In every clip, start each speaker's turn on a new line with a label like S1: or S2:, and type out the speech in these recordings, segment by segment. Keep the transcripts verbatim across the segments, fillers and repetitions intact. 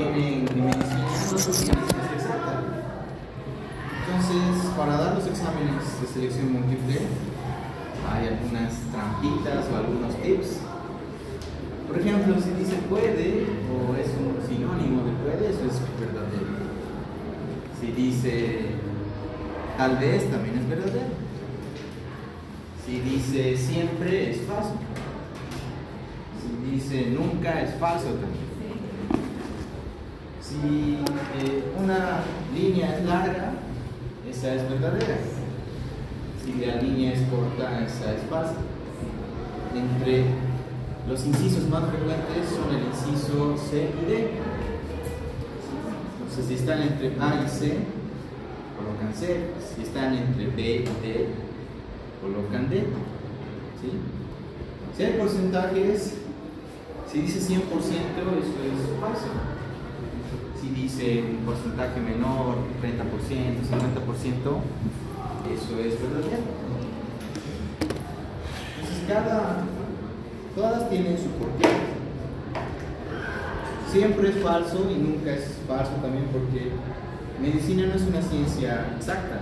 S1: tienen en medicina no son ciencias exactas. Entonces, para dar los exámenes de selección múltiple, hay algunas trampitas o algunos tips. Por ejemplo, si dice puede o es un sinónimo de puede, eso es verdadero. Si dice tal vez, también es verdadero. Si dice siempre, es falso. Si dice nunca, es falso también. Si eh, una línea es larga, esa es verdadera. Si la línea es corta, esa es falsa. Entre los incisos más frecuentes son el inciso C y D. Entonces, si están entre A y C, colocan C. Si están entre B y D, colocan D. ¿Sí? Si hay porcentajes, si dice cien por ciento, eso es falso. Si dice un porcentaje menor, treinta por ciento, cincuenta por ciento, eso es verdadero. Entonces, cada, todas tienen su porqué. Siempre es falso y nunca es falso también, porque medicina no es una ciencia exacta.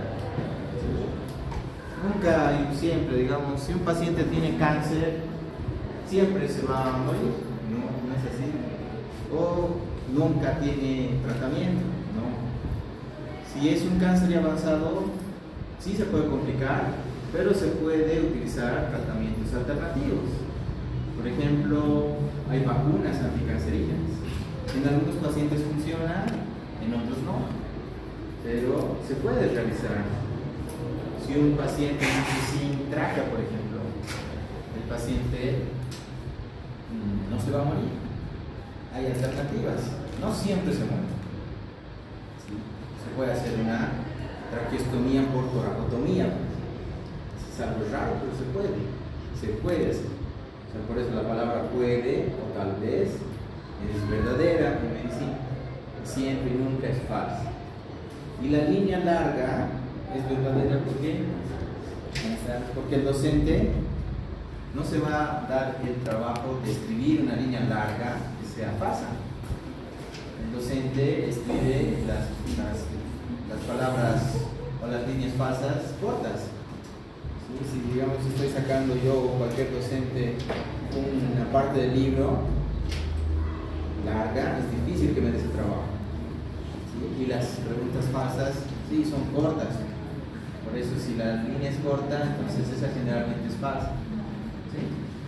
S1: Nunca y siempre, digamos, si un paciente tiene cáncer, siempre se va a morir. No, no es así. O nunca tiene tratamiento, ¿no? Si es un cáncer ya avanzado, sí se puede complicar, pero se puede utilizar tratamientos alternativos. Por ejemplo, hay vacunas anticancerinas. En algunos pacientes funcionan, en otros no, pero se puede realizar. Si un paciente nace sin tráquea, por ejemplo, el paciente mmm, no se va a morir. Hay alternativas, no siempre se muere. ¿Sí? Se puede hacer una traqueostomía por toracotomía. Es algo raro, pero se puede. Se puede hacer. O sea, por eso la palabra puede o tal vez es verdadera en medicina. Siempre y nunca es falsa. Y la línea larga es verdadera porque, porque el docente no se va a dar el trabajo de escribir una línea larga que sea falsa. El docente escribe las, las, las palabras o las líneas falsas cortas. ¿Sí? Si digamos estoy sacando yo o cualquier docente una parte del libro larga, es difícil que me dé ese trabajo. ¿Sí? Y las preguntas falsas, sí, son cortas. Por eso si la línea es corta, entonces esa generalmente es falsa. ¿Sí?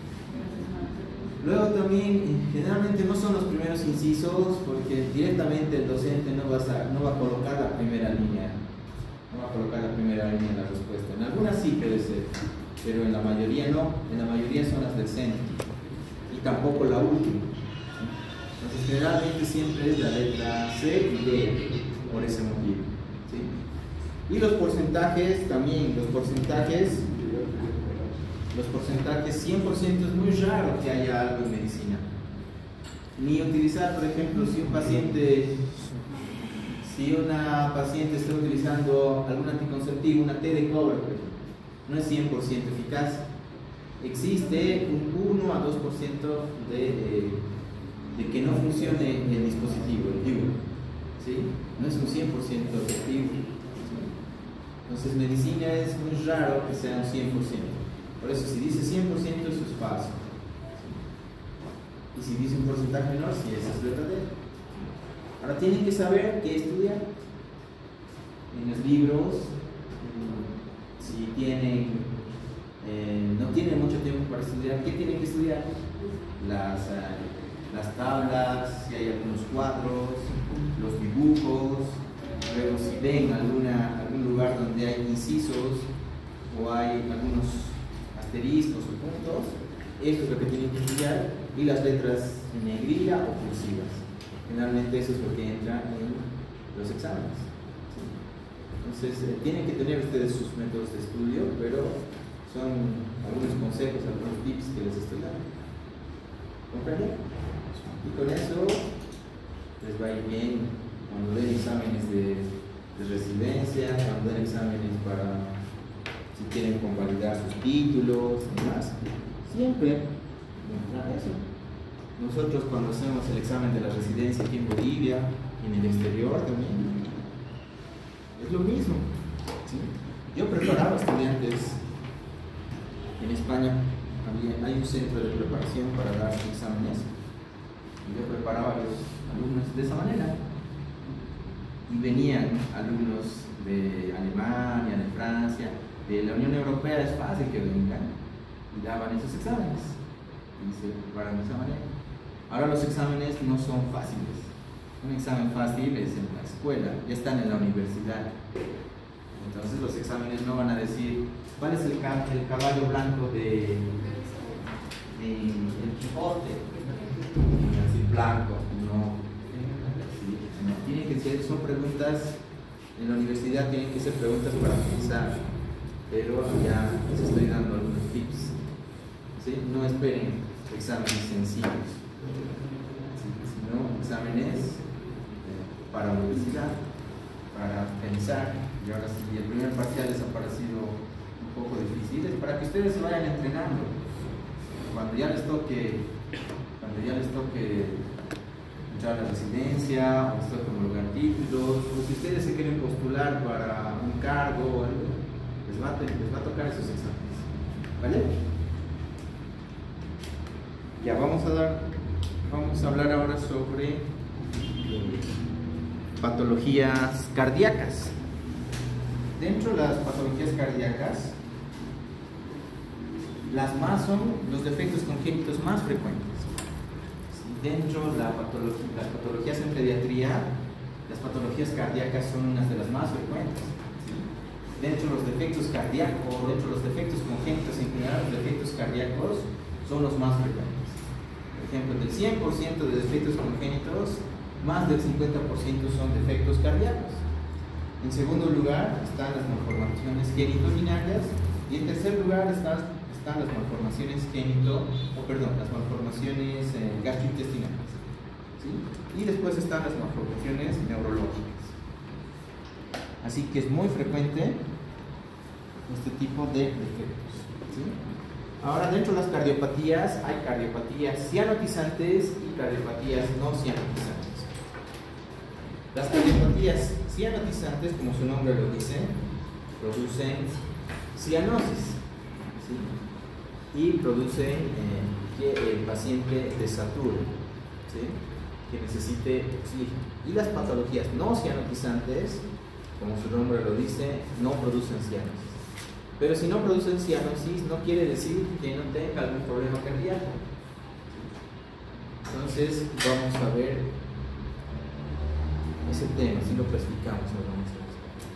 S1: Luego también, generalmente no son los primeros incisos, porque directamente el docente no va a, no va a colocar la primera línea. No va a colocar la primera línea en la respuesta. En algunas sí puede ser, pero en la mayoría no. En la mayoría son las del centro. Y tampoco la última. Entonces generalmente siempre es la letra C y D, por ese motivo. ¿Sí? Y los porcentajes también, los porcentajes, los porcentajes cien por ciento es muy raro que haya algo en medicina. Ni utilizar, por ejemplo, si un paciente, si una paciente está utilizando algún anticonceptivo, una T de cobre, por ejemplo, no es cien por ciento eficaz. Existe un uno a dos por ciento de, eh, de que no funcione el dispositivo, el D I U. ¿Sí? No es un cien por ciento efectivo. Entonces, medicina es muy raro que sea un cien por ciento. Por eso, si dice cien por ciento, eso es falso. Y si dice un porcentaje menor, sí, eso es verdadero. Ahora, tienen que saber qué estudiar. En los libros, si tienen, eh, no tienen mucho tiempo para estudiar, ¿qué tienen que estudiar? Las, eh, las tablas, si hay algunos cuadros, los dibujos. Luego, si ven alguna, algún lugar donde hay incisos o hay algunos asteriscos o puntos, esto es lo que tienen que estudiar, y las letras en negrilla o cursivas. Generalmente eso es lo que entra en los exámenes. ¿Sí? Entonces, eh, tienen que tener ustedes sus métodos de estudio, pero son algunos consejos, algunos tips que les estoy dando. ¿Comprenden? Y con eso les va a ir bien cuando den exámenes de, de residencia, cuando den exámenes para si quieren convalidar sus títulos y demás. Siempre entra eso. nosotros cuando hacemos el examen de la residencia aquí en Bolivia, en el exterior también, es lo mismo, ¿sí? Yo preparaba estudiantes en España, había, hay un centro de preparación para dar exámenes, y yo preparaba a los alumnos de esa manera, y venían alumnos de Alemania, de Francia, de la Unión Europea, es fácil que vengan y daban esos exámenes y se preparan de esa manera. Ahora los exámenes no son fáciles. Un examen fácil es en la escuela, ya están en la universidad. Entonces los exámenes no van a decir cuál es el, ca el caballo blanco de, de el Quijote, van a decir blanco, no. Sí, no. Tienen que ser, son preguntas, en la universidad tienen que ser preguntas para pensar, pero ya les estoy dando algunos tips. ¿Sí? No esperen exámenes sencillos, ¿sí? Sino exámenes para la universidad, para pensar. Y ahora sí, el primer parcial les ha parecido un poco difícil, es para que ustedes se vayan entrenando. Cuando ya les toque, cuando ya les toque entrar a la residencia, o les toque homologar títulos, o si ustedes se quieren postular para un cargo o algo, les va a, les va a tocar esos exámenes. ¿Vale? Ya vamos a dar, vamos a hablar ahora sobre eh, patologías cardíacas. Dentro de las patologías cardíacas, las más son los defectos congénitos más frecuentes. Dentro de la patología, las patologías en pediatría, las patologías cardíacas son unas de las más frecuentes. Dentro de los defectos cardíacos, dentro de los defectos congénitos en general, los defectos cardíacos son los más frecuentes. Por ejemplo, del cien por ciento de defectos congénitos, más del cincuenta por ciento son defectos cardíacos. En segundo lugar están las malformaciones genitourinarias y en tercer lugar están, están las malformaciones genito, o perdón, las malformaciones eh, gastrointestinales, ¿sí? Y después están las malformaciones neurológicas. Así que es muy frecuente este tipo de defectos, ¿sí? Ahora, dentro de las cardiopatías hay cardiopatías cianotizantes y cardiopatías no cianotizantes. Las cardiopatías cianotizantes, como su nombre lo dice, producen cianosis, ¿sí? Y producen eh, que el paciente desature, ¿sí? Que necesite oxígeno. Y las patologías no cianotizantes, como su nombre lo dice, no producen cianosis. Pero si no producen cianosis, no quiere decir que no tenga algún problema cardíaco. Entonces, vamos a ver ese tema, si lo clasificamos. Lo vamos a ver.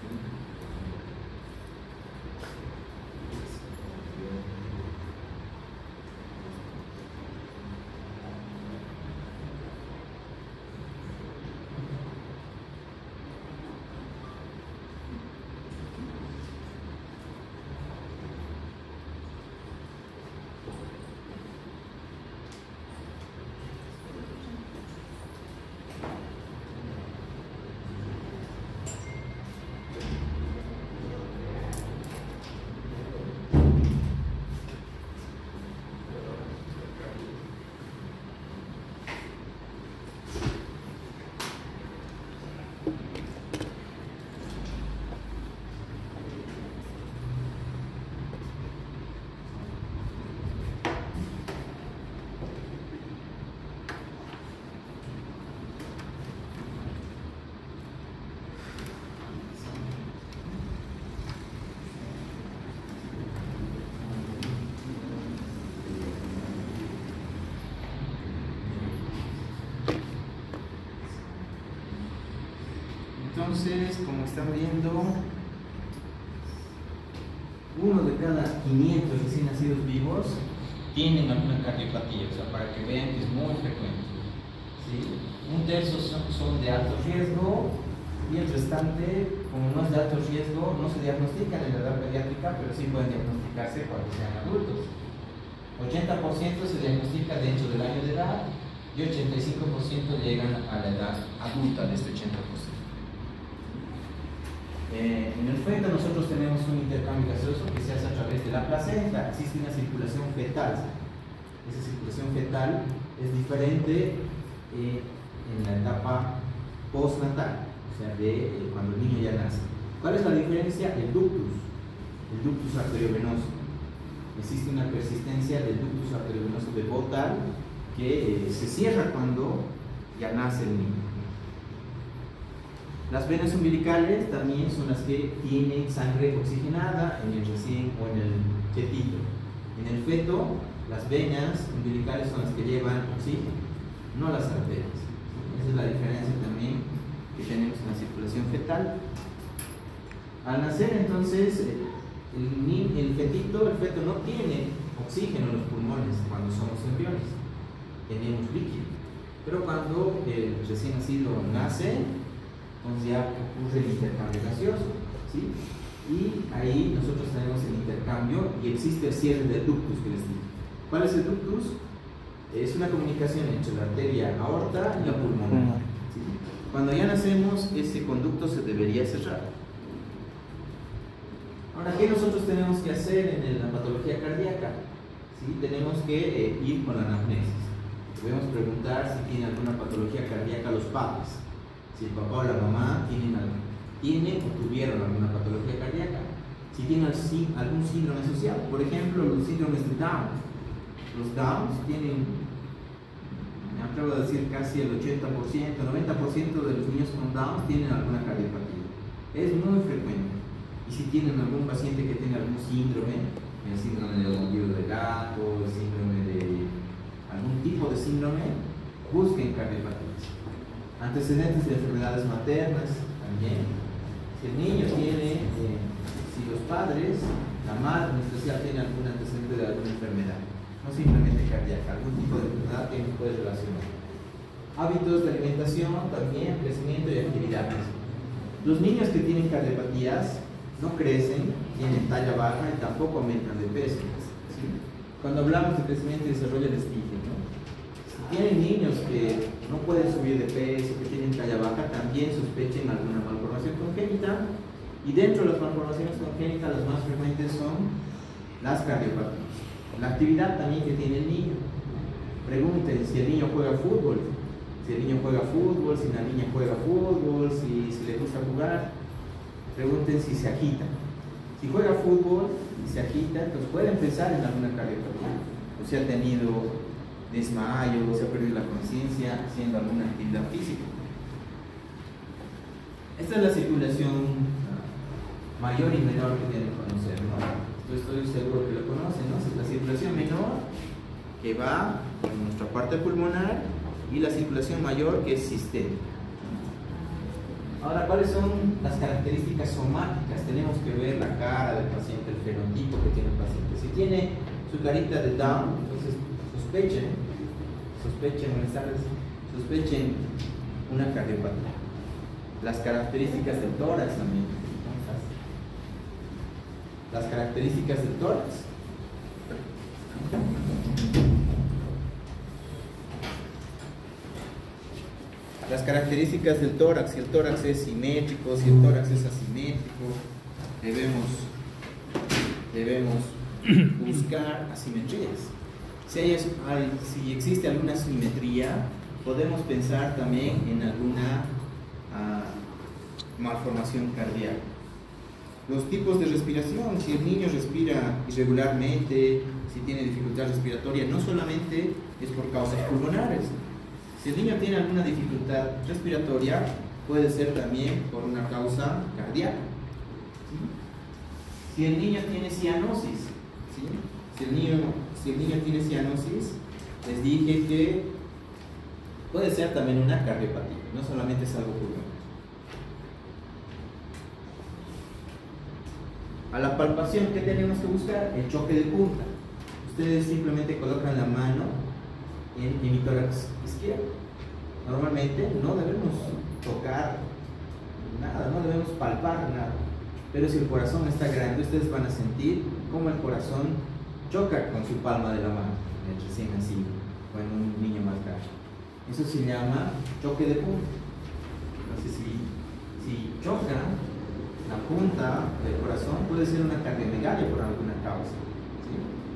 S1: Entonces, como están viendo, uno de cada quinientos recién nacidos vivos tienen alguna cardiopatía, o sea, para que vean que es muy frecuente, ¿sí? Un tercio son, son de alto riesgo y el restante, como no es de alto riesgo, no se diagnostican en la edad pediátrica, pero sí pueden diagnosticarse cuando sean adultos. ochenta por ciento se diagnostica dentro del año de edad y ochenta y cinco por ciento llegan a la edad adulta de este ochenta por ciento. Eh, en el feto nosotros tenemos un intercambio gaseoso que se hace a través de la placenta, existe una circulación fetal. esa circulación fetal es diferente eh, en la etapa postnatal, o sea, de eh, cuando el niño ya nace. ¿Cuál es la diferencia? El ductus, el ductus arteriovenoso. Existe una persistencia del ductus arteriovenoso de Bot-Tal que eh, se cierra cuando ya nace el niño. Las venas umbilicales también son las que tienen sangre oxigenada en el recién o en el fetito. En el feto, las venas umbilicales son las que llevan oxígeno, no las arterias. Esa es la diferencia también que tenemos en la circulación fetal. Al nacer, entonces, el, el fetito, el feto no tiene oxígeno en los pulmones cuando somos embriones, tenemos líquido. Pero cuando el recién nacido nace, entonces ya ocurre el intercambio gaseoso, ¿sí? Y ahí nosotros tenemos el intercambio y existe el cierre del ductus que les digo. ¿Cuál es el ductus? Es una comunicación entre la arteria aorta y la pulmonar, ¿sí? Cuando ya nacemos, ese conducto se debería cerrar. Ahora, ¿qué nosotros tenemos que hacer en la patología cardíaca? ¿Sí? Tenemos que eh, ir con la anamnesis. Debemos preguntar si tiene alguna patología cardíaca los padres. Si el papá o la mamá tienen, tienen o tuvieron alguna patología cardíaca, si tienen algún síndrome social, por ejemplo, los síndromes de Down. Los Downs tienen, me atrevo a decir, casi el ochenta por ciento, noventa por ciento de los niños con Down tienen alguna cardiopatía. Es muy frecuente. Y si tienen algún paciente que tiene algún síndrome, el síndrome del ombligo de gato, el síndrome de algún tipo de síndrome, busquen cardiopatías. Antecedentes de enfermedades maternas también. Si el niño tiene, eh, si los padres, la madre en especial, tiene algún antecedente de alguna enfermedad, no simplemente cardíaca, algún tipo de enfermedad que nos puede relacionar. Hábitos de alimentación, también crecimiento y actividades. Los niños que tienen cardiopatías no crecen, tienen talla baja y tampoco aumentan de peso, ¿sí? Cuando hablamos de crecimiento y desarrollo les dije, ¿no? Si tienen niños que no pueden subir de peso, que tienen talla baja, también sospechen alguna malformación congénita, y dentro de las malformaciones congénitas las más frecuentes son las cardiopatías. La actividad también que tiene el niño. Pregunten si el niño juega fútbol, si el niño juega fútbol, si la niña juega fútbol, si, si le gusta jugar. Pregunten si se agita. Si juega fútbol y se agita, entonces pueden pensar en alguna cardiopatía, o si ha tenido desmayo, o si ha perdido la conciencia haciendo alguna actividad física. Esta es la circulación mayor y menor que tienen que conocer, ¿no? Yo estoy seguro que lo conocen, ¿no? La circulación menor, que va en nuestra parte pulmonar, y la circulación mayor, que es sistémica. Ahora, ¿cuáles son las características somáticas? Tenemos que ver la cara del paciente, el fenotipo que tiene el paciente. Si tiene su carita de Down, entonces sospechen, sospechen, buenas tardes, sospechen una cardiopatía. Las características del tórax también. Las características del tórax. Las características del tórax, si el tórax es simétrico, si el tórax es asimétrico, debemos, debemos buscar asimetrías. Si, hay, si existe alguna asimetría, podemos pensar también en alguna uh, malformación cardíaca. Los tipos de respiración, si el niño respira irregularmente, si tiene dificultad respiratoria, no solamente es por causas pulmonares. Si el niño tiene alguna dificultad respiratoria, puede ser también por una causa cardíaca. ¿Sí? Si el niño tiene cianosis, ¿sí? si, el niño, si el niño tiene cianosis, les dije que puede ser también una cardiopatía, no solamente es algo pulmonar. A la palpación, ¿qué tenemos que buscar? El choque de punta. Ustedes simplemente colocan la mano en el tórax izquierdo. Normalmente no debemos tocar nada, no debemos palpar nada. Pero si el corazón está grande, ustedes van a sentir cómo el corazón choca con su palma de la mano, en el recién nacido o en un niño más grande. Eso se llama choque de punta. Entonces, si, si choca la punta del corazón, puede ser una cardiomegalia por alguna causa. ¿Sí?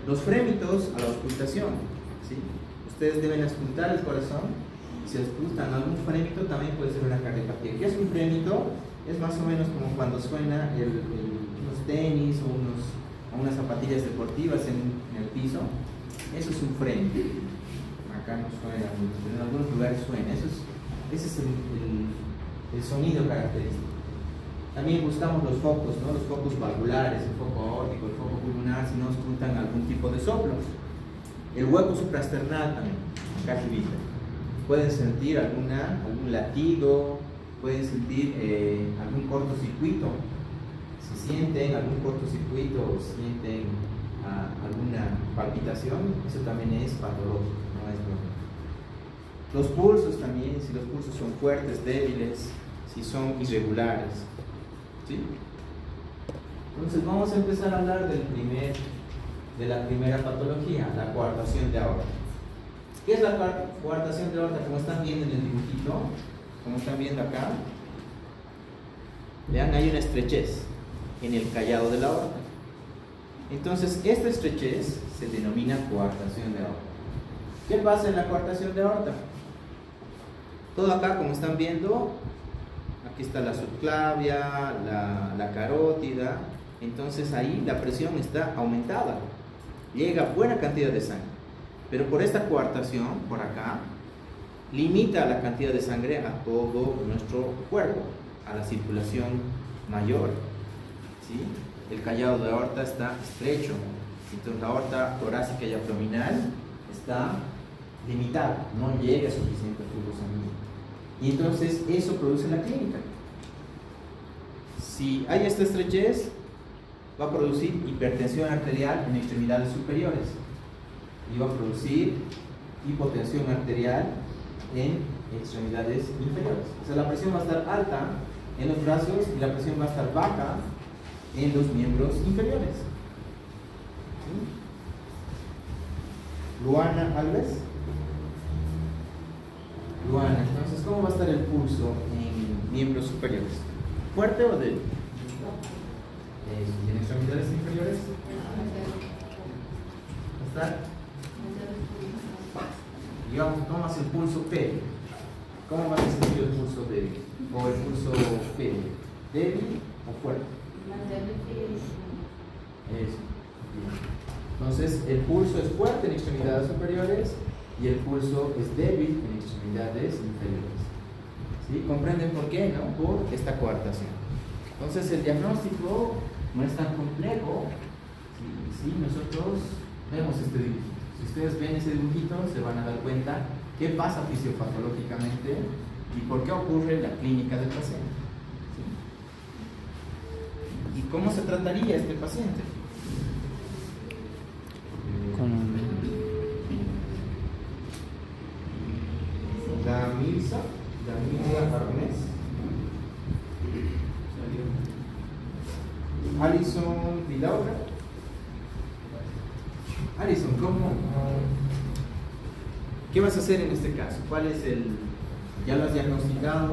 S1: Los frémitos a la auscultación, ¿sí? Ustedes deben auscultar el corazón. Si auscultan algún frémito, también puede ser una cardiopatía. ¿Qué es un frémito? Es más o menos como cuando suena el, el, unos tenis o, unos, o unas zapatillas deportivas en, en el piso. Eso es un frémito. Acá no suena, pero en algunos lugares suena. Eso es, ese es el, el, el sonido característico. También buscamos los focos, ¿no? Los focos valvulares, el foco aórtico, el foco pulmonar, si no auscultan algún tipo de soplo. El hueco supraesternal también, acá arriba. Pueden sentir alguna, algún latido, pueden sentir eh, algún cortocircuito. Si sienten algún cortocircuito o sienten ah, alguna palpitación, eso también es patológico, no es normal. Los pulsos también, si los pulsos son fuertes, débiles, si son irregulares. ¿Sí? Entonces vamos a empezar a hablar del primer, de la primera patología, la coartación de aorta. ¿Qué es la coartación de aorta? Como están viendo en el dibujito, como están viendo acá, vean, hay una estrechez en el callado de la aorta. Entonces esta estrechez se denomina coartación de aorta. ¿Qué pasa en la coartación de aorta? Todo acá, como están viendo, aquí está la subclavia, la, la carótida. Entonces ahí la presión está aumentada, llega buena cantidad de sangre, pero por esta coartación, por acá, limita la cantidad de sangre a todo nuestro cuerpo, a la circulación mayor, ¿sí? El callado de aorta está estrecho, entonces la aorta torácica y abdominal está limitada, no llega suficiente flujo sanguíneo, y entonces eso produce la clínica. Si hay esta estrechez, va a producir hipertensión arterial en extremidades superiores y va a producir hipotensión arterial en extremidades inferiores. O sea, la presión va a estar alta en los brazos y la presión va a estar baja en los miembros inferiores. ¿Sí? Luana Alves. Luana, entonces, ¿cómo va a estar el pulso en miembros superiores? ¿Fuerte o débil? ¿En extremidades inferiores? ¿Está? Digamos, tomas el pulso P. ¿Cómo vas a sentir el pulso débil? ¿O el pulso P? ¿Débil o fuerte? Eso. Entonces, el pulso es fuerte en extremidades superiores y el pulso es débil en extremidades inferiores. ¿Sí? ¿Comprenden por qué? ¿No? Por esta coartación. Entonces, el diagnóstico no es tan complejo si, si nosotros vemos este dibujito. Si ustedes ven ese dibujito, se van a dar cuenta qué pasa fisiopatológicamente y por qué ocurre en la clínica del paciente. ¿Sí? ¿Y cómo se trataría este paciente? Con Damilza, Damilza Arnés, Alison Vilaura. Alison, ¿cómo? ¿Qué vas a hacer en este caso? ¿Cuál es el...? ¿Ya lo has diagnosticado?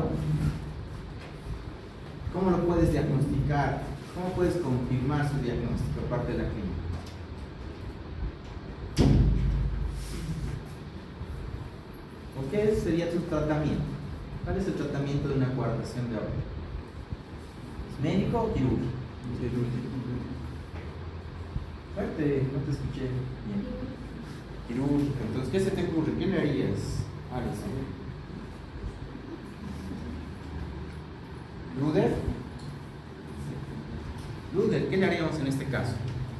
S1: ¿Cómo lo puedes diagnosticar? ¿Cómo puedes confirmar su diagnóstico aparte de la clínica? ¿O qué sería tu tratamiento? ¿Cuál es el tratamiento de una coartación de aorta? ¿Es médico o quirúrgico? Quirúrgico. Fuerte, no te escuché bien. Quirúrgico. Entonces, ¿qué se te ocurre? ¿Qué le harías, Alison? ¿Luder? Luder, ¿qué le haríamos en este caso?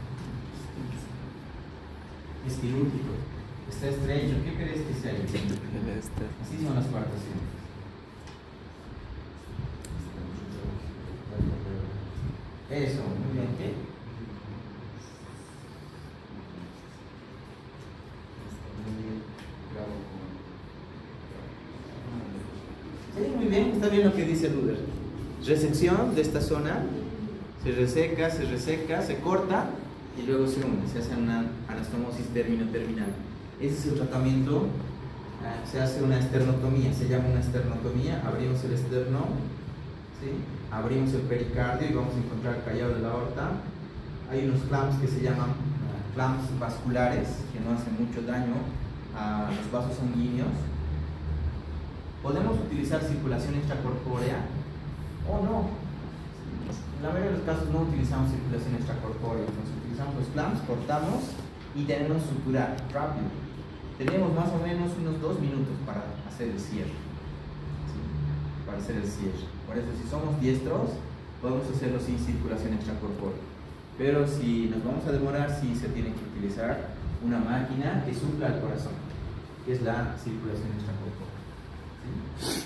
S1: Es quirúrgico. Está estrecho. ¿Qué crees que sea? Así son las coartaciones. Eso, muy bien. ¿Qué? Sí, muy bien. Está bien lo que dice Luder. Resección de esta zona. Se reseca, se reseca, se corta y luego se une. Se hace una anastomosis término-terminal. Ese es el tratamiento. Se hace una esternotomía, se llama una esternotomía. Abrimos el esternón, ¿sí? Abrimos el pericardio y vamos a encontrar el callado de la aorta. Hay unos clamps que se llaman clamps vasculares que no hacen mucho daño a los vasos sanguíneos. Podemos utilizar circulación extracorpórea o no. En la mayoría de los casos no utilizamos circulación extracorpórea, entonces utilizamos los clamps, cortamos y tenemos sutura rápido. Tenemos más o menos unos dos minutos para hacer el cierre. ¿Sí? Para hacer el cierre. Por eso, si somos diestros, podemos hacerlo sin circulación extracorpórea. Pero si nos vamos a demorar, sí se tiene que utilizar una máquina que supla al corazón, que es la circulación extracorpórea. ¿Sí?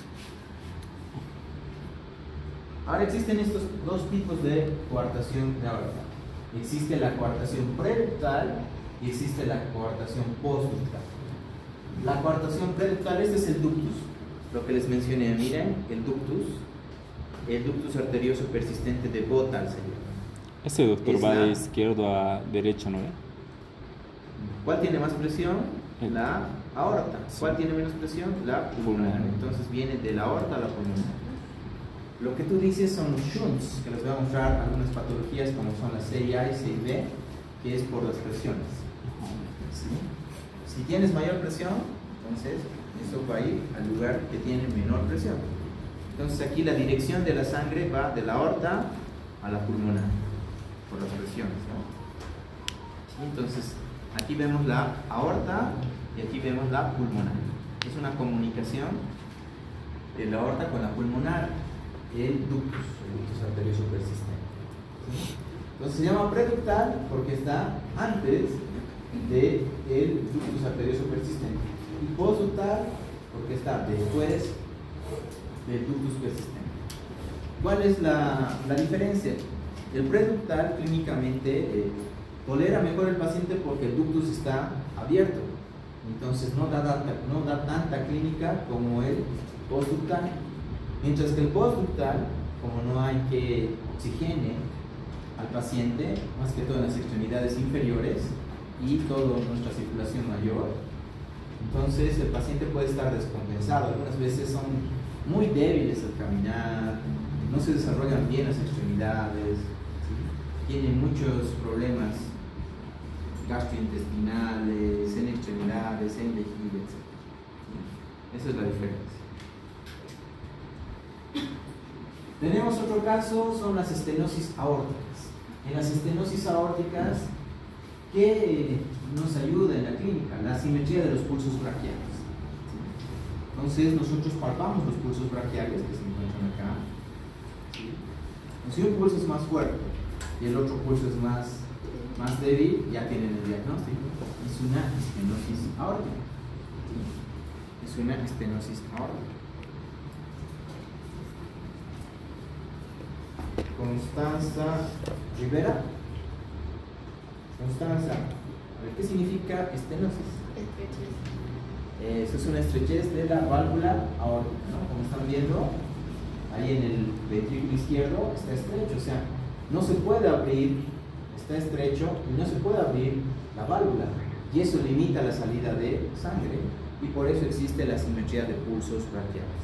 S1: Ahora existen estos dos tipos de coartación de aorta. Existe la coartación preductal y existe la coartación postductal. La coartación preductal, este es el ductus, lo que les mencioné. Miren, el ductus, el ductus arterioso persistente de Bottal se llama.
S2: Ese doctor
S1: Es
S2: va
S1: la-
S2: de izquierdo a derecho, ¿no?
S1: ¿Cuál tiene más presión?
S2: El-
S1: La aorta. ¿Cuál
S2: Sí.
S1: tiene menos presión? La pulmonar.
S2: Pulmonar.
S1: Entonces viene de la aorta a la pulmonar. Lo que tú dices son los shunts, que les voy a mostrar algunas patologías como son la C I A y C I B, que es por las presiones. ¿Sí? Si tienes mayor presión, entonces eso va a ir al lugar que tiene menor presión. Entonces aquí la dirección de la sangre va de la aorta a la pulmonar, por las presiones, ¿no? ¿Sí? Entonces aquí vemos la aorta y aquí vemos la pulmonar. Es una comunicación de la aorta con la pulmonar, el ductus, el ductus arterioso persistente. ¿Sí? Entonces se llama preductal porque está antes del ductus arterioso persistente, y postductal porque está después del ductus persistente. ¿Cuál es la, la diferencia? El preductal clínicamente eh, tolera mejor el paciente porque el ductus está abierto, entonces no da, tanta, no da tanta clínica como el postductal. Mientras que el postductal, como no hay que oxigene al paciente, más que todo en las extremidades inferiores y toda nuestra circulación mayor, entonces el paciente puede estar descompensado. Algunas veces son muy débiles al caminar, no se desarrollan bien las extremidades, ¿sí? Tienen muchos problemas gastrointestinales, en extremidades, en vejiga, etcétera. ¿Sí? Esa es la diferencia. Tenemos otro caso, son las estenosis aórticas. En las estenosis aórticas, ¿qué nos ayuda en la clínica? La simetría de los pulsos braquiales. ¿Sí? Entonces nosotros palpamos los pulsos braquiales que se encuentran acá. ¿Sí? Si un pulso es más fuerte y el otro pulso es más, más débil, ya tienen el diagnóstico. Es una estenosis aórtica. ¿Sí? Es una estenosis aórtica. Constanza Rivera. Constanza, a ver, ¿qué significa estenosis? Eh, eso es una estrechez de la válvula aórtica, ¿no? Como están viendo, ahí en el ventrículo izquierdo está estrecho, o sea, no se puede abrir, está estrecho y no se puede abrir la válvula, y eso limita la salida de sangre, y por eso existe la simetría de pulsos braquiales.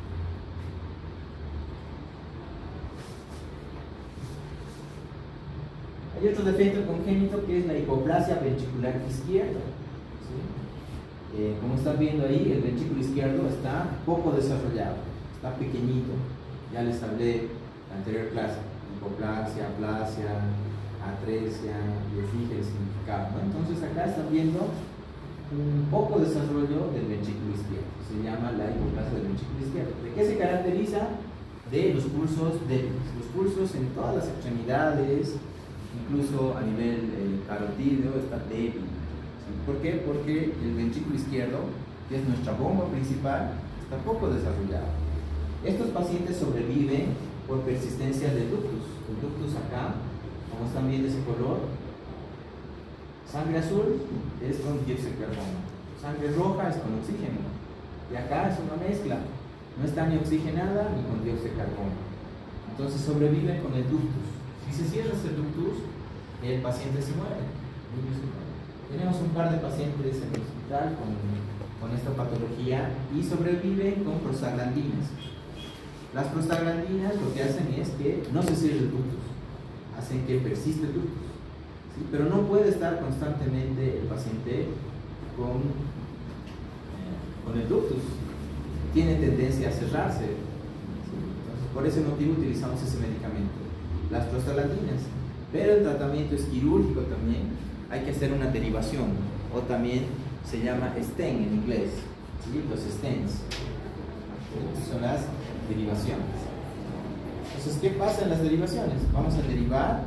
S1: Hay otro defecto congénito que es la hipoplasia ventricular izquierda. ¿Sí? Eh, como están viendo ahí, el ventrículo izquierdo está poco desarrollado, está pequeñito. Ya les hablé en la anterior clase: hipoplasia, aplasia, atresia, les dije el significado, ¿no? Entonces acá están viendo un poco desarrollo del ventrículo izquierdo, se llama la hipoplasia del ventrículo izquierdo. ¿De qué se caracteriza? De los pulsos débiles, los pulsos en todas las extremidades, incluso a nivel eh, carotídeo está débil. ¿Sí? ¿Por qué? Porque el ventrículo izquierdo, que es nuestra bomba principal, está poco desarrollado. Estos pacientes sobreviven por persistencia del ductus. El ductus acá, como están viendo ese color, sangre azul es con dióxido de carbono, sangre roja es con oxígeno, y acá es una mezcla, no está ni oxigenada ni con dióxido de carbono. Entonces sobreviven con el ductus. Si se cierra el ductus, el paciente se muere. Tenemos un par de pacientes en el hospital con, con esta patología y sobreviven con prostaglandinas. Las prostaglandinas lo que hacen es que no se cierre el ductus, hacen que persiste el ductus. ¿sí? Pero no puede estar constantemente el paciente con, eh, con el ductus. Tiene tendencia a cerrarse. ¿Sí? Entonces, por ese motivo utilizamos ese medicamento, las prostaglandinas. Pero el tratamiento es quirúrgico también. Hay que hacer una derivación, o también se llama stent en inglés, ¿sí? Los stents. ¿Sí? Son las derivaciones. Entonces, ¿qué pasa en las derivaciones? Vamos a derivar,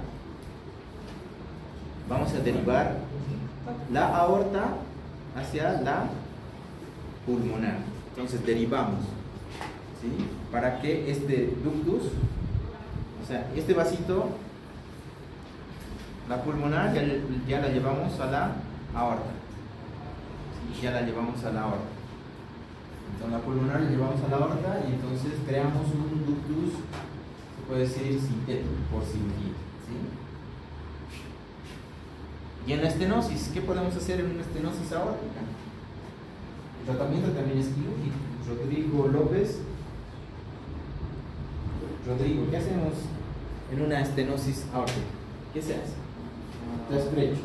S1: vamos a derivar la aorta hacia la pulmonar. Entonces, derivamos, ¿sí? Para que este ductus, o sea, este vasito, la pulmonar ya, ya la llevamos a la aorta, ¿sí? Ya la llevamos a la aorta. Entonces, la pulmonar la llevamos a la aorta y entonces creamos un ductus, puede decir sintético por cirugía, ¿sí? Y en la estenosis, ¿qué podemos hacer en una estenosis aórtica? El tratamiento también es quirúrgico. Rodrigo López, Rodrigo, ¿qué hacemos en una estenosis aórtica? ¿Qué se hace? Está estrecho.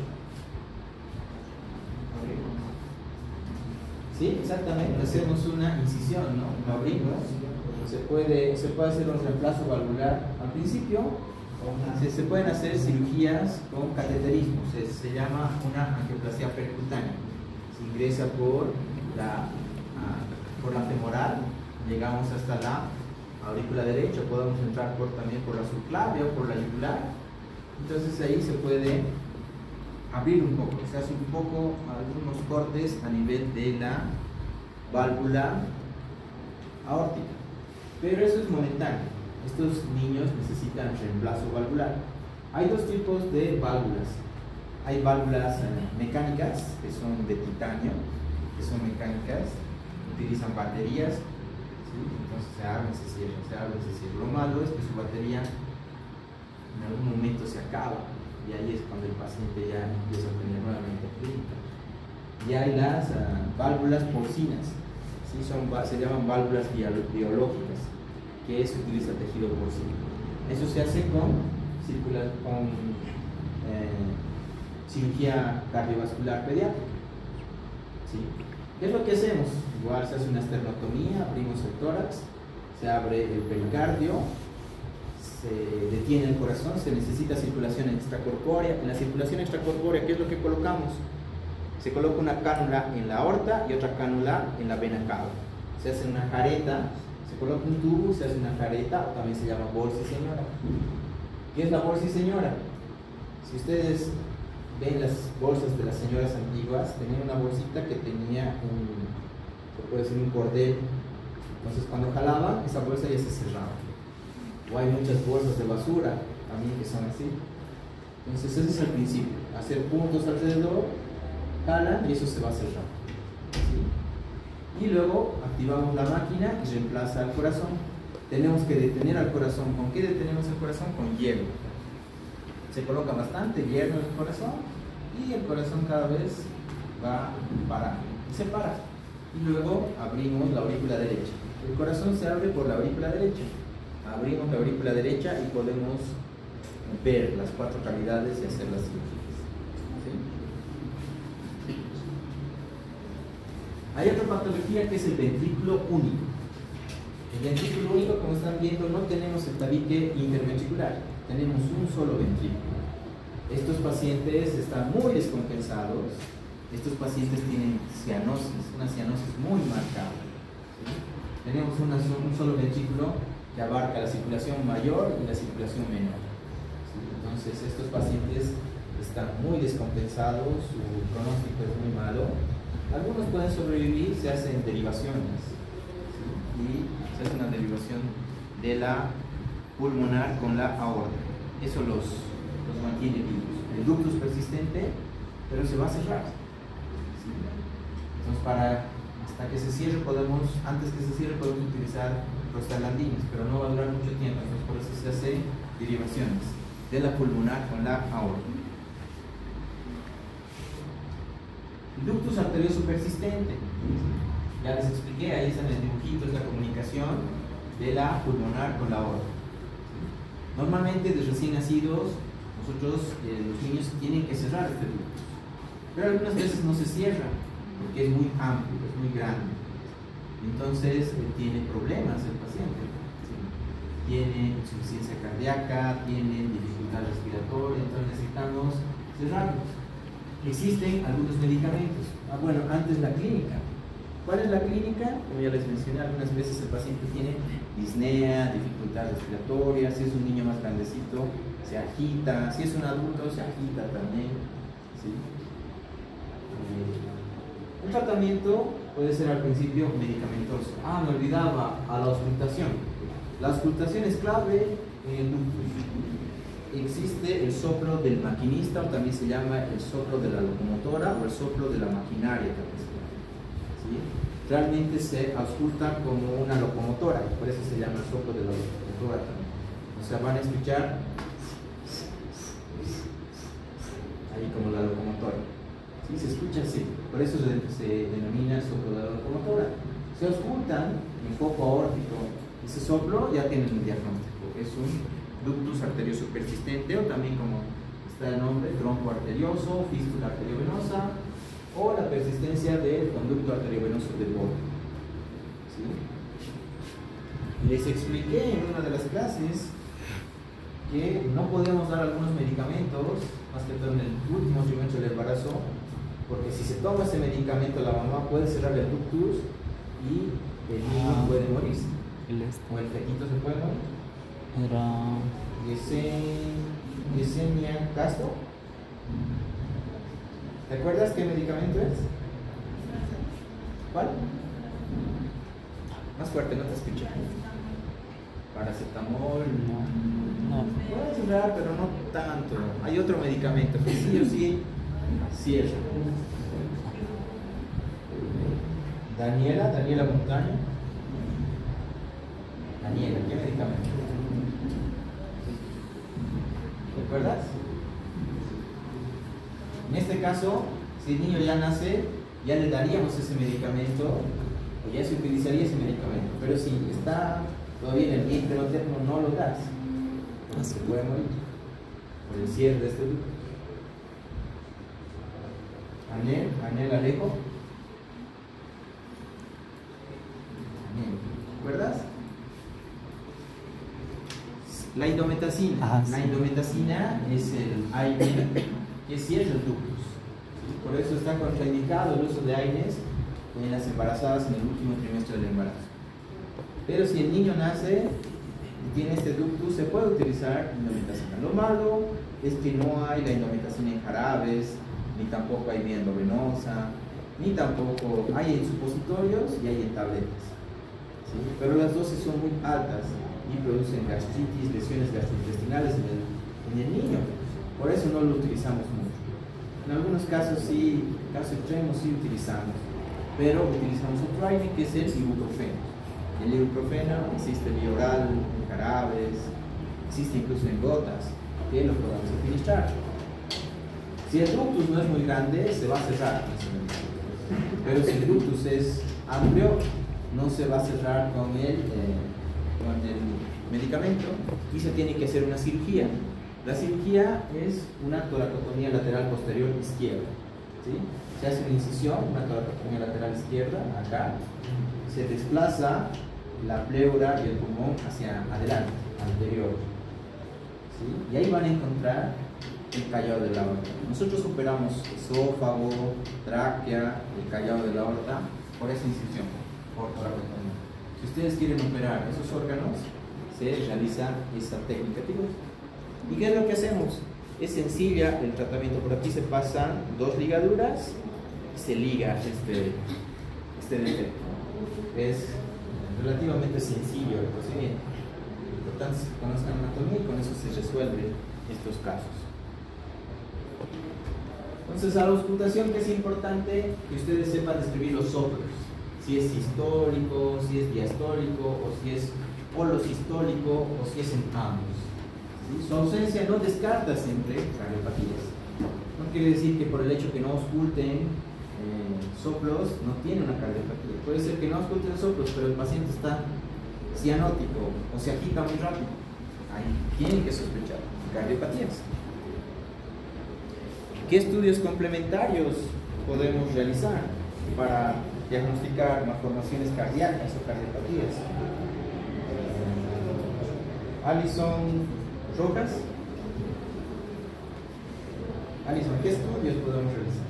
S1: ¿Sí? Exactamente, hacemos una incisión, ¿no? Lo abrimos. Se puede, se puede hacer un reemplazo valvular al principio. Se, se pueden hacer cirugías con cateterismo, se, se llama una angioplasia percutánea. Se ingresa por la, uh, por la femoral, llegamos hasta la aurícula derecha, podemos entrar por, también por la subclavia o por la yugular. Entonces ahí se puede abrir un poco, se hace un poco algunos cortes a nivel de la válvula aórtica. Pero eso es momentáneo. Estos niños necesitan reemplazo valvular. Hay dos tipos de válvulas. Hay válvulas eh, mecánicas, que son de titanio, que son mecánicas, utilizan baterías, ¿sí? Entonces se abren, se cierran, se abren, se cierran. Lo malo es que su batería en algún momento se acaba, y ahí es cuando el paciente ya empieza a tener nuevamente clínica. Y hay las uh, válvulas porcinas, ¿sí? Son, se llaman válvulas biológicas, que se utiliza tejido porcino. Eso se hace con, circular, con eh, cirugía cardiovascular pediátrica, ¿sí? ¿Qué es lo que hacemos? Igual se hace una esternotomía, abrimos el tórax, se abre el pericardio, se detiene el corazón, se necesita circulación extracorpórea. En la circulación extracorpórea, ¿qué es lo que colocamos? Se coloca una cánula en la aorta y otra cánula en la vena cava. Se hace una jareta, se coloca un tubo, se hace una jareta, o también se llama bolsa y señora. ¿Qué es la bolsa y señora? Si ustedes ven las bolsas de las señoras antiguas, tenían una bolsita que tenía un, se puede decir, un cordel. Entonces cuando jalaban, esa bolsa ya se cerraba. O hay muchas bolsas de basura también que son así. Entonces ese es el principio, hacer puntos alrededor, jalan y eso se va a cerrar, ¿sí? Y luego activamos la máquina y reemplaza al corazón. Tenemos que detener al corazón. ¿Con qué detenemos el corazón? Con hierro. Se coloca bastante hierro en el corazón y el corazón cada vez va parando, se para. Y luego abrimos la aurícula derecha. El corazón se abre por la aurícula derecha. Abrimos la aurícula derecha y podemos ver las cuatro cavidades y hacer las cirugías, ¿sí? Hay otra patología que es el ventrículo único. El ventrículo único, como están viendo, no tenemos el tabique interventricular, tenemos un solo ventrículo. Estos pacientes están muy descompensados, estos pacientes tienen cianosis, una cianosis muy marcada, ¿sí? Tenemos una, un solo ventrículo que abarca la circulación mayor y la circulación menor, ¿sí? Entonces estos pacientes están muy descompensados, su pronóstico es muy malo. Algunos pueden sobrevivir, se hacen derivaciones, ¿sí? Y se hace una derivación de la pulmonar con la aorta. Eso los, los mantiene vivos. El ductus persistente, pero se va a cerrar, ¿sí? Entonces, para, hasta que se cierre, podemos, antes que se cierre, podemos utilizar prostaglandinas, pero no va a durar mucho tiempo. Entonces, por eso se hace derivaciones de la pulmonar con la aorta. Ductus arterioso persistente, ya les expliqué, ahí están el dibujito, es la comunicación de la pulmonar con la aorta. Normalmente de recién nacidos nosotros, eh, los niños tienen que cerrar este ductus, pero algunas veces no se cierra porque es muy amplio, es muy grande. Entonces eh, tiene problemas el paciente, ¿sí? Tiene insuficiencia cardíaca, tiene dificultad respiratoria, entonces necesitamos cerrarlos. Existen algunos medicamentos. Ah, bueno, antes la clínica. ¿Cuál es la clínica? Como ya les mencioné, algunas veces el paciente tiene disnea, dificultad respiratoria, si es un niño más grandecito se agita, si es un adulto se agita también, ¿sí? Eh, un tratamiento puede ser al principio medicamentoso. Ah, me olvidaba, a la auscultación. La auscultación es clave en el ductus. Existe el soplo del maquinista, o también se llama el soplo de la locomotora o el soplo de la maquinaria también se llama, ¿sí? Realmente se ausculta como una locomotora, por eso se llama el soplo de la locomotora también. O sea, van a escuchar ahí como la locomotora, ¿sí? Se escucha así, por eso se, se denomina el soplo de la locomotora. Se auscultan en foco aórtico, ese soplo ya tienen el diagnóstico, es un ductus arterioso persistente, o también como está el nombre, tronco arterioso, fístula arteriovenosa, o la persistencia del conducto arteriovenoso del borde, ¿sí? Les expliqué en una de las clases que no podemos dar algunos medicamentos, más que todo en el último trimestre del embarazo, porque si se toma ese medicamento la mamá puede cerrar el ductus y el niño
S2: Ah.
S1: puede morirse,
S2: El este.
S1: o el fetito se puede morir.
S2: Era.
S1: Yesenia Castro. ¿Te acuerdas qué medicamento es? ¿Cuál? Más fuerte, no te escuché. Paracetamol.
S2: No. No.
S1: Puede cerrar, pero no tanto. Hay otro medicamento que sí o sí cierra. Daniela, Daniela Montaño. Daniela, ¿qué medicamento? ¿Te acuerdas? En este caso, si el niño ya nace, ya le daríamos ese medicamento, o ya se utilizaría ese medicamento, pero si está todavía en el vientre materno, no lo das, porque se puede morir por el cierre de este ducto. Anel, Anel Alejo. Anel, ¿te acuerdas? La indometacina.
S2: Ah, sí.
S1: La indometacina es el AINE que cierra el ductus. ¿Sí? Por eso está contraindicado el uso de AINES en las embarazadas en el último trimestre del embarazo. Pero si el niño nace y tiene este ductus, se puede utilizar indometacina. Lo malo es que no hay la indometacina en jarabes, ni tampoco hay vía endovenosa, ni tampoco hay en supositorios y hay en tabletas. ¿Sí? Pero las dosis son muy altas y producen gastritis, lesiones gastrointestinales en el, en el niño. Por eso no lo utilizamos mucho. En algunos casos sí, casos extremos sí utilizamos, pero utilizamos otro AINE que es el ibuprofeno. El ibuprofeno existe vía oral, en jarabes, existe incluso en gotas, que lo podemos administrar. Si el ductus no es muy grande, se va a cerrar. Pero si el ductus es amplio, no se va a cerrar con el, eh, con el medicamento y se tiene que hacer una cirugía. La cirugía es una toracotomía lateral posterior izquierda, ¿sí? Se hace una incisión, una toracotomía lateral izquierda, acá, se desplaza la pleura y el pulmón hacia adelante, anterior, ¿sí? Y ahí van a encontrar el callado de la aorta. Nosotros operamos esófago, tráquea, el callado de la aorta por esa incisión, por toracotomía. Si ustedes quieren operar esos órganos, se realiza esa técnica quirúrgica. ¿Y qué es lo que hacemos? Es sencilla el tratamiento. Por aquí se pasan dos ligaduras y se liga este, este defecto. Es relativamente sencillo el procedimiento. Lo importante es que conozcan anatomía y con eso se resuelven estos casos. Entonces, a la auscultación, que es importante que ustedes sepan describir los soplos. Si es sistólico, si es diastólico, o si es polosistólico, o si es en ambos. ¿Sí? Su ausencia no descarta siempre cardiopatías. No quiere decir que por el hecho que no ausculten eh, soplos no tiene una cardiopatía. Puede ser que no ausculten soplos, pero el paciente está cianótico o se agita muy rápido. Ahí tienen que sospechar cardiopatías. ¿Qué estudios complementarios podemos realizar para diagnosticar malformaciones cardíacas o cardiopatías? Alison Rojas. Alison, ¿qué estudios podemos realizar?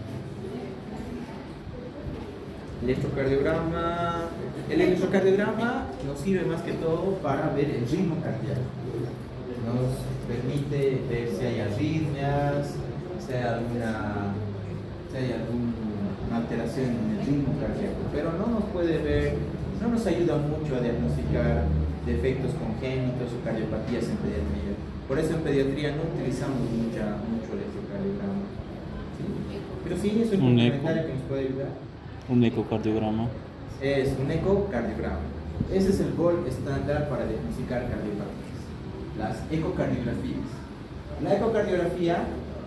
S1: Electrocardiograma. El electrocardiograma nos sirve más que todo para ver el ritmo cardíaco. Nos permite ver si hay arritmias, si hay alguna, si hay alguna alteración en el ritmo cardíaco, pero no nos puede ver, no nos ayuda mucho a diagnosticar defectos congénitos o cardiopatías en pediatría. Por eso en pediatría no utilizamos mucha, mucho electrocardiograma. ¿Sí? Pero sí es un, un complementario que nos puede ayudar.
S2: Un ecocardiograma.
S1: Es un ecocardiograma. Ese es el gol estándar para diagnosticar cardiopatías. Las ecocardiografías. La ecocardiografía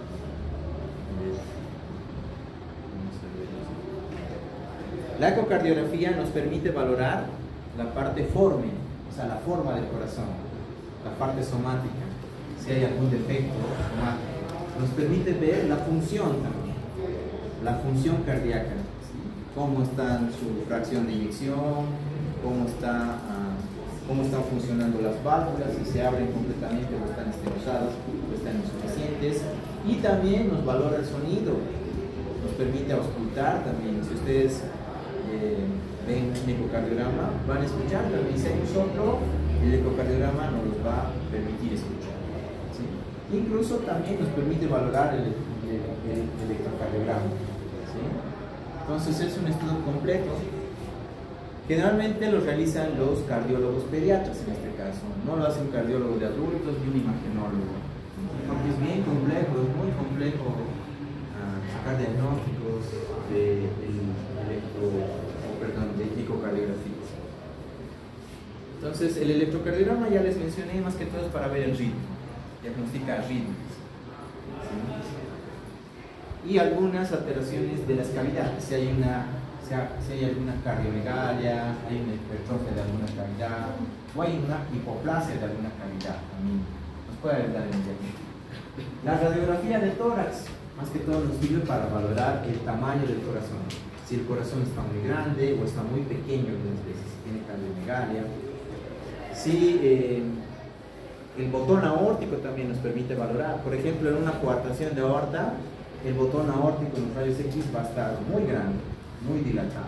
S1: La ecocardiografía nos permite valorar la parte forme, o sea, la forma del corazón, la parte somática, si hay algún defecto somático. Nos permite ver la función también, la función cardíaca, ¿sí? Cómo está su fracción de inyección, cómo, está, uh, cómo están funcionando las válvulas, si se abren completamente o están estenosadas o están insuficientes. Y también nos valora el sonido, nos permite auscultar también. Si ustedes Eh, ven un ecocardiograma, van a escuchar también. Si hay un soplo, el ecocardiograma nos los va a permitir escuchar, ¿sí? Incluso también nos permite valorar el, el, el, el electrocardiograma, ¿sí? Entonces es un estudio completo. Generalmente lo realizan los cardiólogos pediatras en este caso, no lo hace un cardiólogo de adultos ni un imagenólogo, porque es bien complejo, es muy complejo uh, sacar diagnósticos de, de electro, oh, perdón, de ecocardiografías. Entonces el electrocardiograma ya les mencioné, más que todo es para ver el ritmo, diagnosticar ritmos, ¿sí? Y algunas alteraciones de las cavidades, si hay una si hay alguna cardiomegalia, hay una hipertrofia de alguna cavidad o hay una hipoplasia de alguna cavidad, también nos puede ayudar en el diagnóstico. La radiografía de tórax, más que todo nos sirve para valorar el tamaño del corazón, si el corazón está muy grande o está muy pequeño, algunas veces si tiene cardiomegalia. Si eh, el botón aórtico también nos permite valorar, por ejemplo, en una coartación de aorta, el botón aórtico en los rayos X va a estar muy grande, muy dilatado.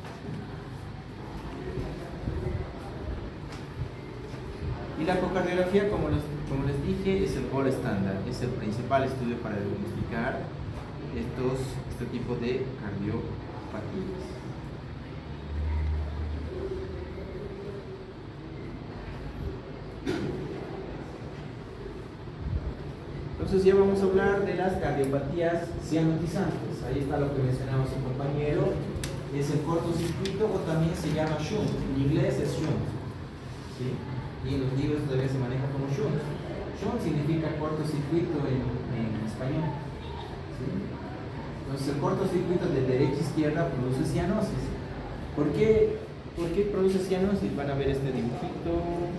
S1: Y la ecocardiografía, como les, como les dije, es el gol estándar, es el principal estudio para diagnosticar estos, este tipo de cardiopatías. Entonces ya vamos a hablar de las cardiopatías cianotizantes. Ahí está lo que mencionaba su compañero, es el cortocircuito o también se llama shunt, en inglés es shunt, ¿sí? Y en los libros todavía se maneja como shunt. Shunt significa cortocircuito en, en español, ¿sí? Entonces el cortocircuito de derecha a izquierda produce cianosis. ¿Por qué, ¿Por qué produce cianosis? Van a ver este dibujito.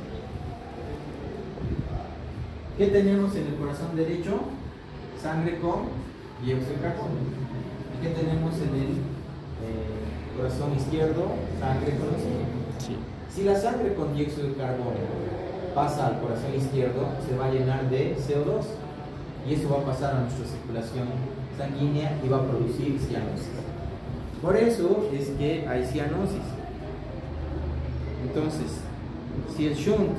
S1: ¿Qué tenemos en el corazón derecho? Sangre con dióxido de carbono. ¿Y qué tenemos en el eh, corazón izquierdo? Sangre con oxígeno.
S2: Sí.
S1: Si la sangre con dióxido de carbono pasa al corazón izquierdo, se va a llenar de C O dos y eso va a pasar a nuestra circulación sanguínea y va a producir cianosis. Por eso es que hay cianosis. Entonces, si el shunt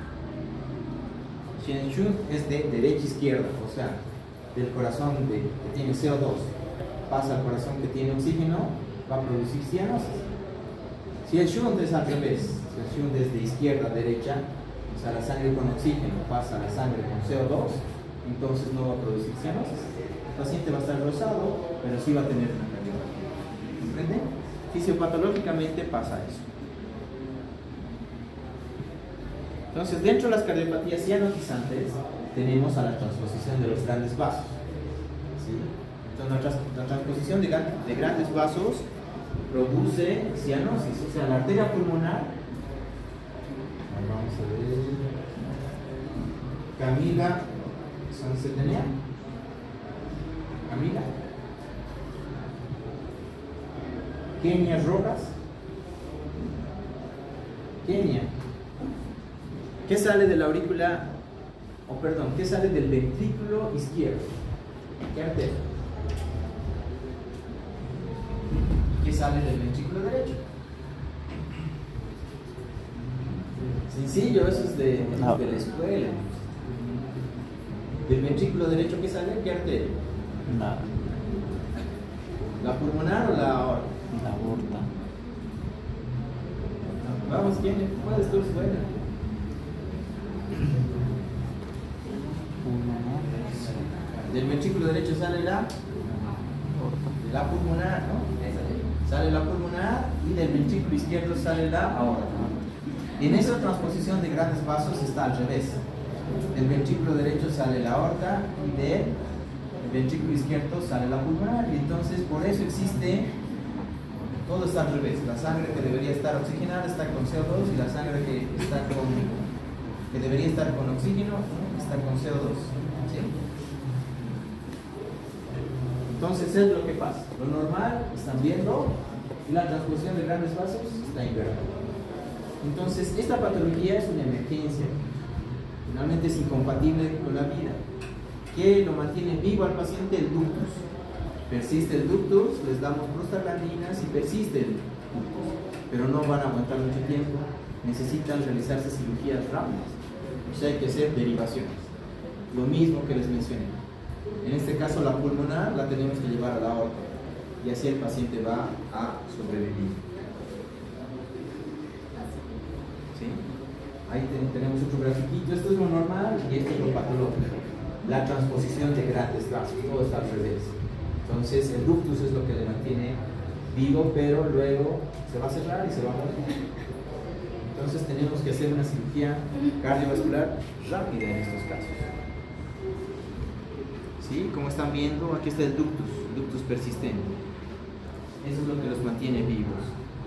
S1: Si el shunt es de derecha a izquierda, o sea, del corazón de, que tiene C O dos pasa al corazón que tiene oxígeno, va a producir cianosis. Si el shunt es al revés, si el shunt es de izquierda a derecha, o sea, la sangre con oxígeno pasa a la sangre con C O dos, entonces no va a producir cianosis. El paciente va a estar rosado, pero sí va a tener una cardiopatía. ¿Comprende? Fisiopatológicamente pasa eso. Entonces, dentro de las cardiopatías cianotizantes tenemos a la transposición de los grandes vasos, ¿sí? Entonces, la, trans la transposición de, de grandes vasos produce cianosis, o sea, la arteria pulmonar. Vamos a ver. Camila Sancetenea. Camila. Kenia Rojas. Kenia. ¿Qué sale de la aurícula, o oh, perdón, qué sale del ventrículo izquierdo? ¿Qué arteria? ¿Qué sale del ventrículo derecho? Sencillo, eso es de, no. de la escuela. ¿Del ventrículo derecho qué sale? ¿Qué arteria?
S2: Nada.
S1: ¿La pulmonar o la aorta?
S2: La aorta.
S1: Vamos, ¿quién puedes tú? Buena. Del ventrículo derecho sale la la pulmonar, ¿no? Sale la pulmonar y del ventrículo izquierdo sale la aorta. En esa transposición de grandes vasos está al revés. Del ventrículo derecho sale la aorta y del ventrículo izquierdo sale la pulmonar, y entonces por eso existe, todo está al revés. La sangre que debería estar oxigenada está con C O dos, y la sangre que está con que debería estar con oxígeno está con C O dos. ¿Sí? Entonces es lo que pasa. Lo normal, están viendo, y la transposición de grandes vasos está invertida. Entonces esta patología es una emergencia. Finalmente es incompatible con la vida. ¿Qué lo mantiene vivo al paciente? El ductus. Persiste el ductus, les damos prostaglandinas y persiste el ductus, pero no van a aguantar mucho tiempo. Necesitan realizarse cirugías rápidas, o sea, hay que hacer derivaciones. Lo mismo que les mencioné. En este caso la pulmonar la tenemos que llevar a la aorta, y así el paciente va a sobrevivir. ¿Sí? Ahí tenemos otro grafiquito. Esto es lo normal y esto es lo patológico. La transposición de grandes vasos, todo está al revés. Entonces el ductus es lo que le mantiene vivo, pero luego se va a cerrar y se va a morir. Entonces tenemos que hacer una cirugía cardiovascular rápida en estos casos. ¿Sí? Como están viendo, aquí está el ductus, el ductus persistente. Eso es lo que los mantiene vivos.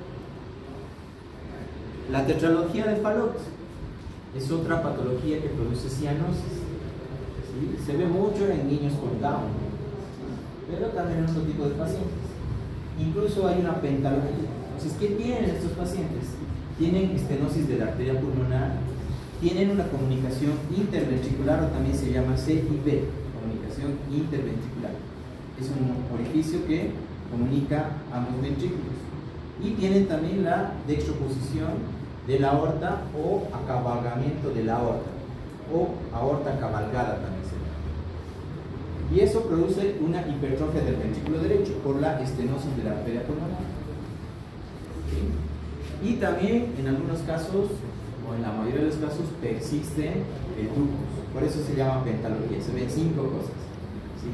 S1: La tetralogía de Fallot es otra patología que produce cianosis. ¿Sí? Se ve mucho en niños con Down, pero también en otro tipo de pacientes. Incluso hay una pentalogía. Entonces, ¿qué tienen estos pacientes? Tienen estenosis de la arteria pulmonar, tienen una comunicación interventricular, o también se llama C I V, comunicación interventricular. Es un orificio que comunica ambos ventrículos. Y tienen también la dextroposición de la aorta, o acabalgamiento de la aorta, o aorta cabalgada también se llama. Y eso produce una hipertrofia del ventrículo derecho por la estenosis de la arteria pulmonar. ¿Sí? Y también en algunos casos, o en la mayoría de los casos, persiste el ductus. Por eso se llama pentalogía. Se ven cinco cosas. ¿Sí?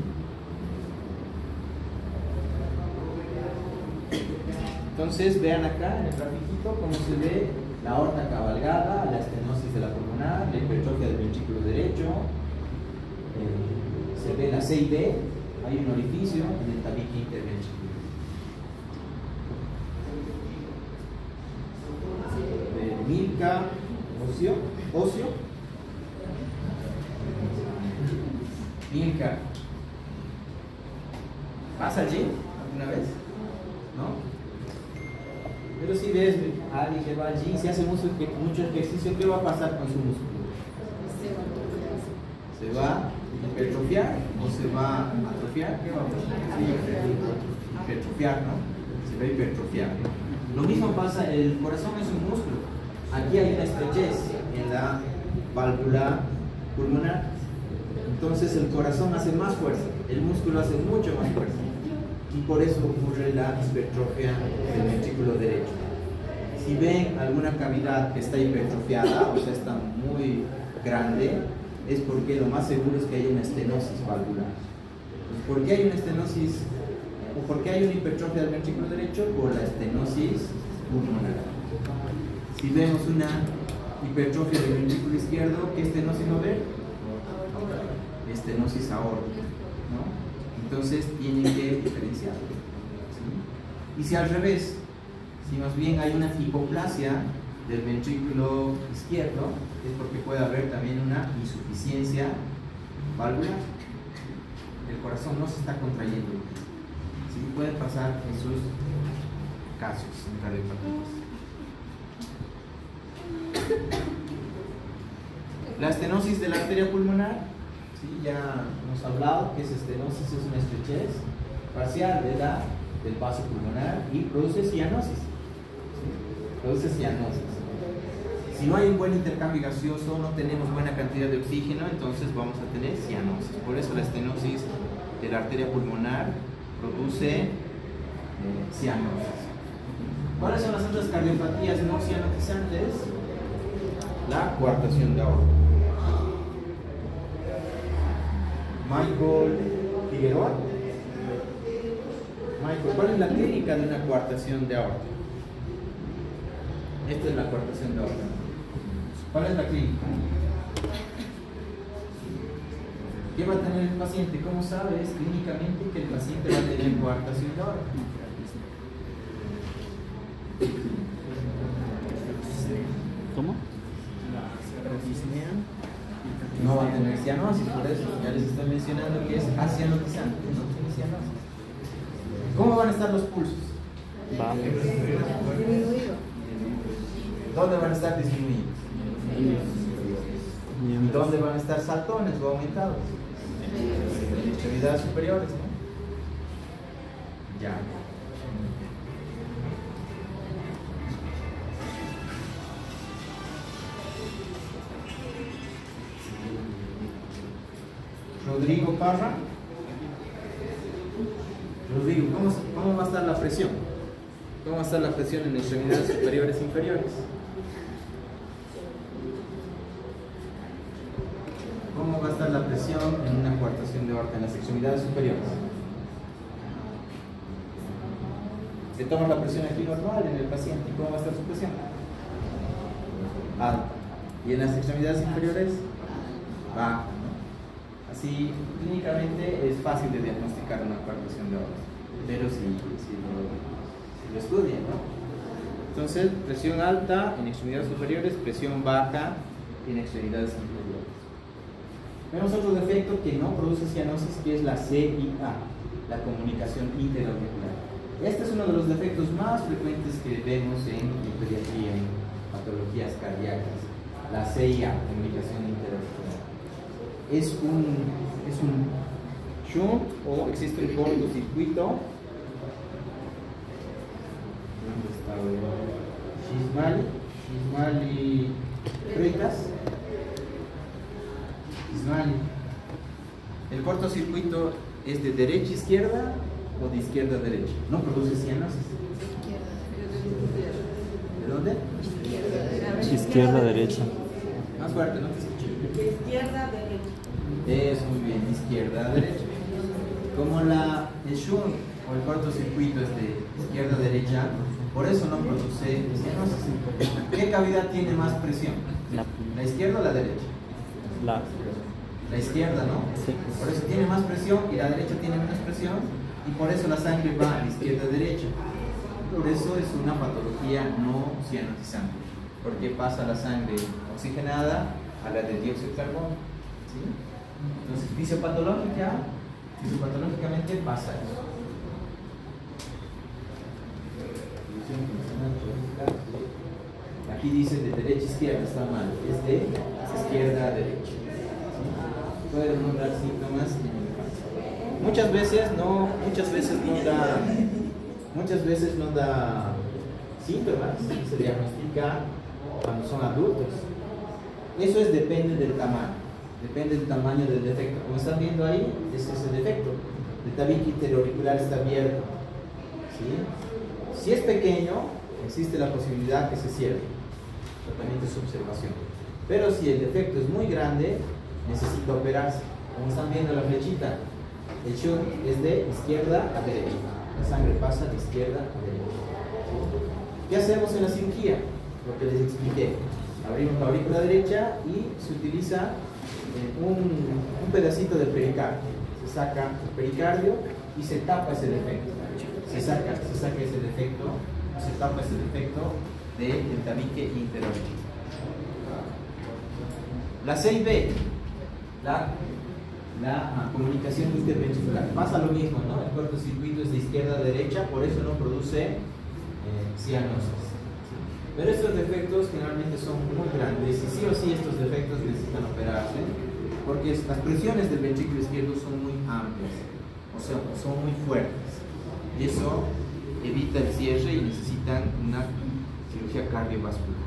S1: Entonces vean acá en el grafiquito cómo se ve la aorta cabalgada, la estenosis de la pulmonar, la hipertrofia del ventrículo derecho, eh, se ve la C I V, hay un orificio en el tabique interventricular. Eh, Milka óseo, óseo. Milka. ¿Pasa allí alguna vez? ¿No? Pero si ves a alguien que va allí y se hace mucho, mucho ejercicio, ¿qué va a pasar con su músculo? ¿Se va a hipertrofiar o se va a atrofiar? ¿Qué va a pasar? Sí, hipertrofiar, ¿no? Se va a hipertrofiar. Lo mismo pasa, el corazón es un músculo. Aquí hay una estrechez en la válvula pulmonar. Entonces el corazón hace más fuerza, el músculo hace mucho más fuerza. Y por eso ocurre la hipertrofia del ventrículo derecho. Si ven alguna cavidad que está hipertrofiada, o sea, está muy grande, es porque lo más seguro es que hay una estenosis valvular. ¿Por qué hay una estenosis o por qué hay una hipertrofia del ventrículo derecho? Por la estenosis pulmonar. Si vemos una hipertrofia del ventrículo izquierdo, ¿qué estenosis no ve? Estenosis aórtica, ¿no? Entonces tienen que diferenciar. ¿Sí? Y si al revés, si más bien hay una hipoplasia del ventrículo izquierdo, es porque puede haber también una insuficiencia valvular. el corazón no se está contrayendo. Sí, puede pasar en sus casos, en cardiopatías. La estenosis de la arteria pulmonar, ¿sí? Ya hemos hablado que esa estenosis es una estrechez parcial de la, del vaso pulmonar y produce cianosis. ¿Sí? Produce cianosis. Si no hay un buen intercambio gaseoso, no tenemos buena cantidad de oxígeno, entonces vamos a tener cianosis. Por eso la estenosis de la arteria pulmonar produce eh, cianosis. ¿Cuáles son las otras cardiopatías no cianotizantes? La coartación de aorta. Michael Figueroa. Michael, ¿cuál es la clínica de una coartación de aorta? Esta es la coartación de aorta. ¿Cuál es la clínica? ¿Qué va a tener el paciente? ¿Cómo sabes clínicamente que el paciente va a tener coartación de aorta?
S2: ¿Cómo?
S1: No va a tener cianosis, por eso ya les estoy mencionando que es acianotizante, no tiene cianosis. ¿Cómo van a estar los pulsos?
S2: Va.
S1: ¿Dónde van a estar disminuidos? ¿Y dónde van a estar saltones o aumentados? En extremidades superiores, ¿no? Ya. Rodrigo Parra. Rodrigo, ¿cómo, ¿cómo va a estar la presión? ¿Cómo va a estar la presión en extremidades superiores e inferiores? ¿Cómo va a estar la presión en una coartación de aorta en las extremidades superiores? Se toma la presión aquí normal en el paciente. ¿Cómo va a estar su presión? Alta. ¿Y en las extremidades inferiores? Baja. Así, clínicamente es fácil de diagnosticar una coartación de aorta, pero si, si, lo, si lo estudian, ¿no? Entonces, presión alta en extremidades superiores, presión baja en extremidades inferiores. Vemos otro defecto que no produce cianosis, que es la C I A, la comunicación interauricular. Este es uno de los defectos más frecuentes que vemos en, en pediatría, en patologías cardíacas, la C I A, comunicación interauricular. Es un, es un shunt o existe un cortocircuito. ¿Dónde está? Shishmali, Shishmali Freitas. Shishmali. El cortocircuito es de derecha a izquierda o de izquierda a derecha. No produce cianosis. ¿De dónde?
S2: Izquierda, derecha.
S1: Más fuerte, no te escuché.
S3: De izquierda a derecha.
S1: Es muy bien, de izquierda a derecha. Como la, el shunt o el cortocircuito es de izquierda a derecha, por eso no produce cianosis. ¿Qué cavidad tiene más presión?
S2: La,
S1: ¿La izquierda o la derecha?
S2: la,
S1: La izquierda, ¿no?
S2: Sí.
S1: Por eso tiene más presión y la derecha tiene menos presión y por eso la sangre va de izquierda a derecha. Por eso es una patología no cianotizante, porque pasa la sangre oxigenada a la de dióxido de carbono. ¿Sí? Entonces, fisiopatológica, fisiopatológicamente pasa eso. Aquí dice de derecha a izquierda, está mal, es de izquierda a derecha. ¿Sí? Puede no dar síntomas en el infancia. Muchas veces no, muchas veces no da, muchas veces no da síntomas, se diagnostica cuando son adultos. Eso es depende del tamaño. Depende del tamaño del defecto. Como están viendo ahí, ese es el defecto. El tabique interauricular está abierto. ¿Sí? Si es pequeño, existe la posibilidad que se cierre. Tratamiento es observación. Pero si el defecto es muy grande, necesita operarse. Como están viendo la flechita, el shunt es de izquierda a derecha. La sangre pasa de izquierda a derecha. ¿Sí? ¿Qué hacemos en la cirugía? Lo que les expliqué. Abrimos la aurícula derecha y se utiliza Un, un pedacito del pericardio. Se saca el pericardio y se tapa ese defecto. Se saca, se saca ese defecto, se tapa ese defecto del tabique interauricular. La C I B, la, la ah, comunicación interventricular. Pasa lo mismo, ¿no? El cortocircuito es de izquierda a derecha, por eso no produce eh, cianosis. Pero estos defectos generalmente son muy grandes y sí o sí estos defectos necesitan operarse porque las presiones del ventrículo izquierdo son muy amplias, o sea, son muy fuertes y eso evita el cierre y necesitan una cirugía cardiovascular.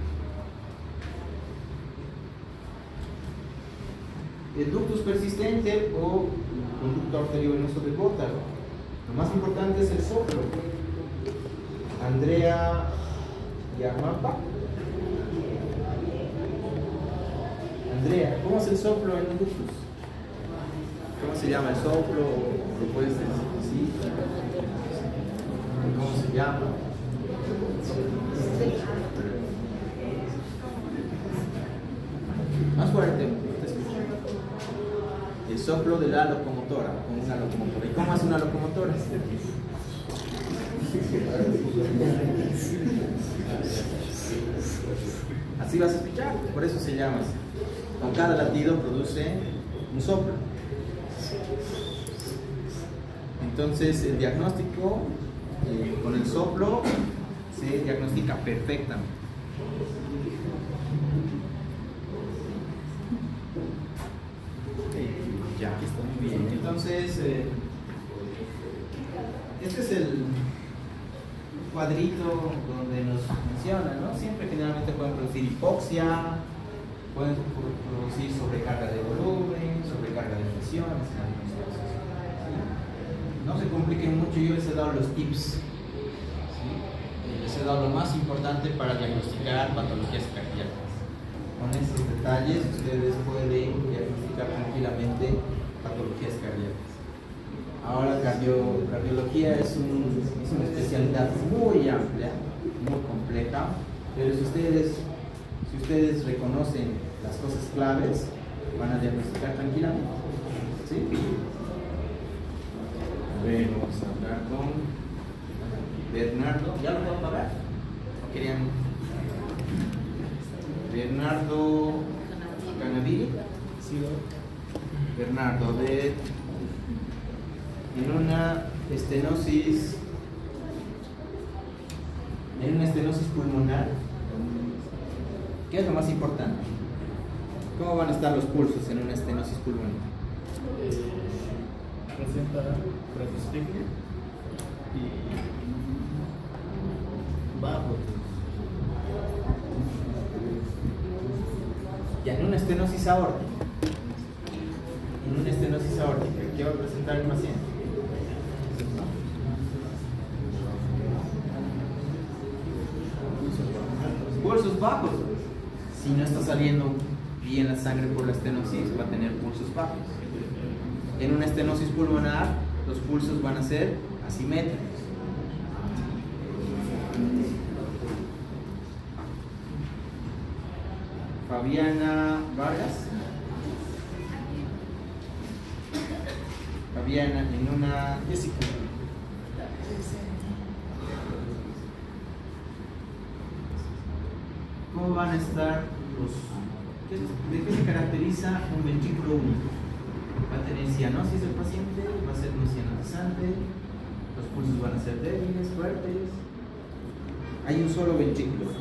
S1: El ductus persistente o conducto arteriovenoso de Gothard. Lo más importante es el soplo. Andrea Yarmapa. Andrea, ¿cómo es el soplo en un ductus? ¿Cómo se llama el soplo? ¿Lo puedes decir así? ¿Cómo se llama? Más fuerte. El soplo de la locomotora, como una locomotora. ¿Y cómo hace una locomotora? Así vas a escuchar, por eso se llama así. Con cada latido produce un soplo. Entonces el diagnóstico eh, con el soplo se diagnostica perfectamente. Ya, está muy bien. Entonces, eh, este es el cuadrito donde nos menciona, ¿no? Siempre generalmente pueden producir hipoxia, pueden producir sobrecarga de volumen, sobrecarga de presiones, algunas cosas. ¿Sí? No se compliquen mucho, yo les he dado los tips. ¿Sí? Les he dado lo más importante para diagnosticar patologías cardíacas. Con esos detalles ustedes pueden diagnosticar tranquilamente patologías cardíacas. Ahora cardio, cardiología es, un, es una especialidad muy amplia, muy compleja, pero si ustedes, si ustedes reconocen las cosas claves, van a diagnosticar tranquilamente. ¿Sí? A ver, vamos a hablar con Bernardo. ¿Ya lo puedo pagar? ¿O querían? Bernardo Canaviri. Sí, Bernardo, de en una estenosis en una estenosis pulmonar, ¿qué es lo más importante? ¿Cómo van a estar los pulsos en una estenosis pulmonar?
S2: Eh, presenta bradyspecnia y bajo.
S1: Ya, en una estenosis aórtica. En una estenosis aórtica, ¿qué va a presentar el paciente? Pulsos bajos. Si no está saliendo bien la sangre por la estenosis, va a tener pulsos bajos. En una estenosis pulmonar, los pulsos van a ser asimétricos. Fabiana Vargas. Fabiana, en una Jessica. ¿Cómo van a estar los... ¿De qué se caracteriza un ventrículo único? Va a tener cianosis el paciente, va a ser no cianotizante, los pulsos van a ser débiles, fuertes. Hay un solo ventrículo.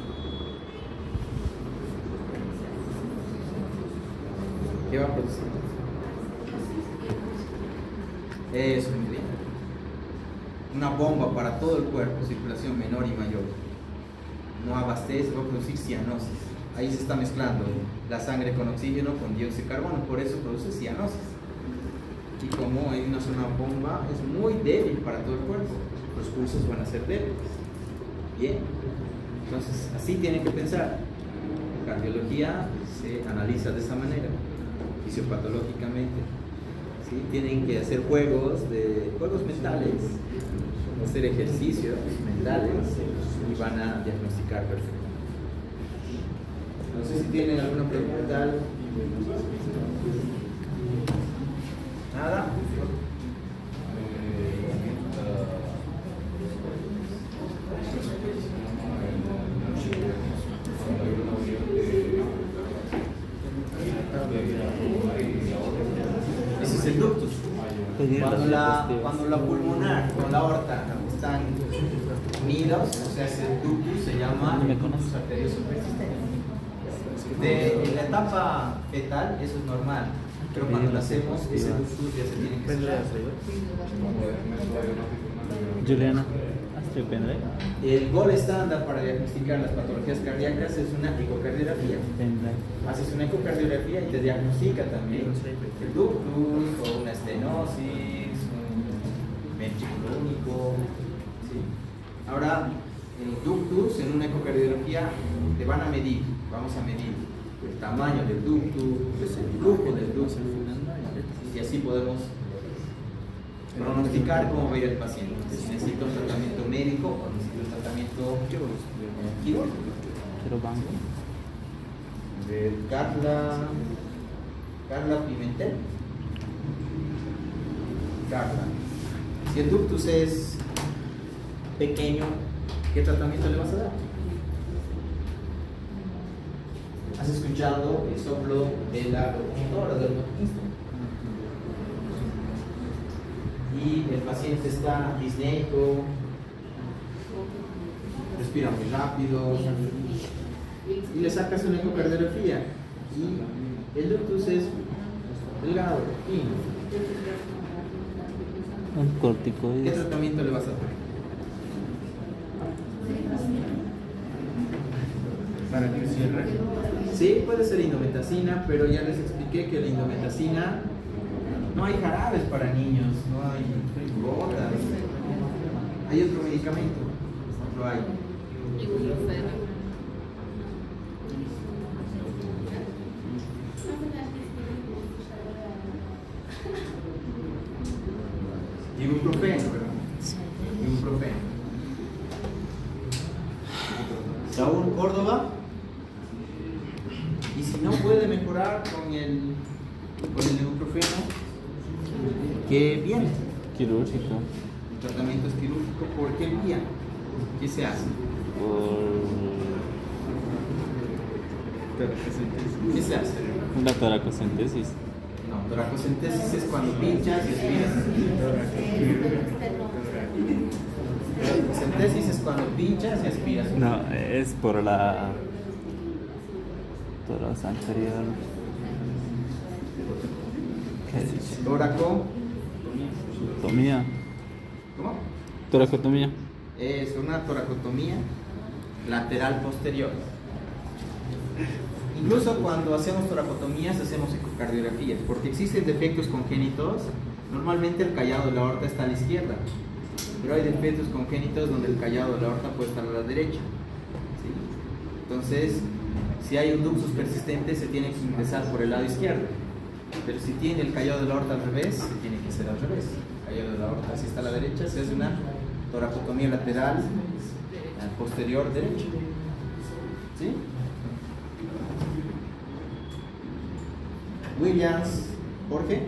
S1: ¿Qué va a producir? Eso, muy bien. Una bomba para todo el cuerpo, circulación menor y mayor. No abastece, va a producir cianosis. Ahí se está mezclando la sangre con oxígeno, con dióxido de carbono, por eso produce cianosis. Y como hay una sola bomba, es muy débil para todo el cuerpo. Los pulsos van a ser débiles. Bien. Entonces, así tienen que pensar. La cardiología se analiza de esa manera, fisiopatológicamente. ¿Sí? Tienen que hacer juegos, de, juegos mentales, hacer ejercicios mentales y van a diagnosticar perfectamente. No sé si tienen alguna pregunta. ¿Nada? Ese es el ductus. Cuando la, cuando la pulmonar o la aorta están unidos, o sea, ese ductus se llama ductus arterioso persistente. De, en la etapa fetal eso es normal, pero cuando lo hacemos ese ductus ya se tiene que cerrar.
S3: Juliana,
S1: el gol estándar para diagnosticar las patologías cardíacas es una ecocardiografía. Haces una ecocardiografía y te diagnostica también el ductus o una estenosis, un ventrículo único. ¿Sí? Ahora, el ductus en una ecocardiografía te van a medir, vamos a medir el tamaño del ductus, el flujo del ductus, y así podemos pronosticar cómo va a ir el paciente. Si necesita un tratamiento médico o necesita un tratamiento quirúrgico. De Carla, Carla Pimentel. Carla, si el ductus es pequeño, ¿qué tratamiento le vas a dar? ¿Has escuchado el soplo de la locomotora del motorista? Y el paciente está disneico, respira muy rápido, y le sacas una ecocardiografía y el ductus es delgado, fino.
S3: Un corticoide.
S1: ¿Qué tratamiento le vas a dar? Para que cierre. Sí, puede ser indometacina, pero ya les expliqué que la indometacina no hay jarabes para niños, no hay gotas. Hay otro medicamento, no hay. Ibuprofeno, ibuprofeno. Saúl Córdoba. Y si no puede mejorar con el, con el ibuprofeno, ¿qué viene?
S3: Quirúrgico.
S1: El tratamiento es quirúrgico. ¿Por qué vía? ¿Qué se hace?
S3: Por...
S1: ¿Qué se hace?
S3: Una toracocentesis.
S1: No, toracocentesis es cuando pinchas y aspiras. Toracocentesis es cuando pinchas y aspiras.
S3: No, es por la toras anterior. ¿Qué dice?
S1: Toraco.
S3: Tomía.
S1: ¿Cómo?
S3: Toracotomía.
S1: Es una toracotomía lateral posterior. Incluso cuando hacemos toracotomías hacemos ecocardiografías, porque existen defectos congénitos. Normalmente el callado de la aorta está a la izquierda, pero hay defectos congénitos donde el callado de la aorta puede estar a la derecha. ¿Sí? Entonces, si hay un ductus persistente, se tiene que ingresar por el lado izquierdo. Pero si tiene el callado de la aorta al revés, se tiene que hacer al revés. El callado de la aorta, si está a la derecha, se hace una toracotomía lateral posterior derecha. ¿Sí? Williams, Jorge.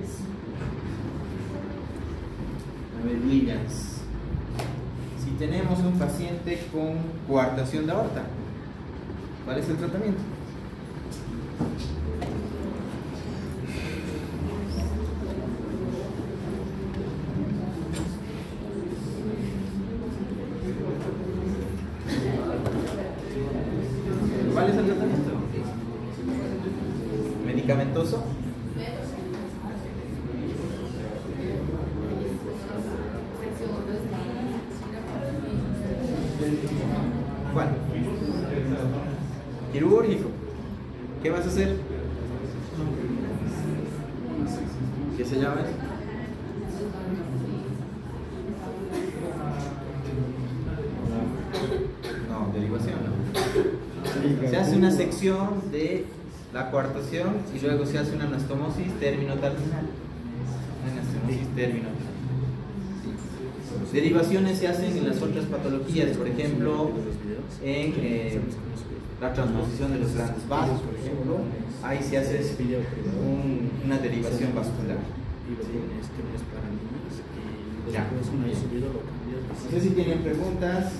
S1: A ver, Williams. Si tenemos un paciente con coartación de aorta, ¿cuál es el tratamiento? ¿Cuál es el tratamiento? ¿Medicamentoso? ¿Cuál? Quirúrgico. ¿Qué vas a hacer? ¿Qué se llama eso? No, derivación, no. Se hace una sección de la coartación y luego se hace una anastomosis término-terminal. Una anastomosis término-terminal. Derivaciones se hacen en las otras patologías, por ejemplo, en eh, la transposición de los grandes vasos, por ejemplo, ahí se hace un, una derivación vascular. Ya. No sé si tienen preguntas.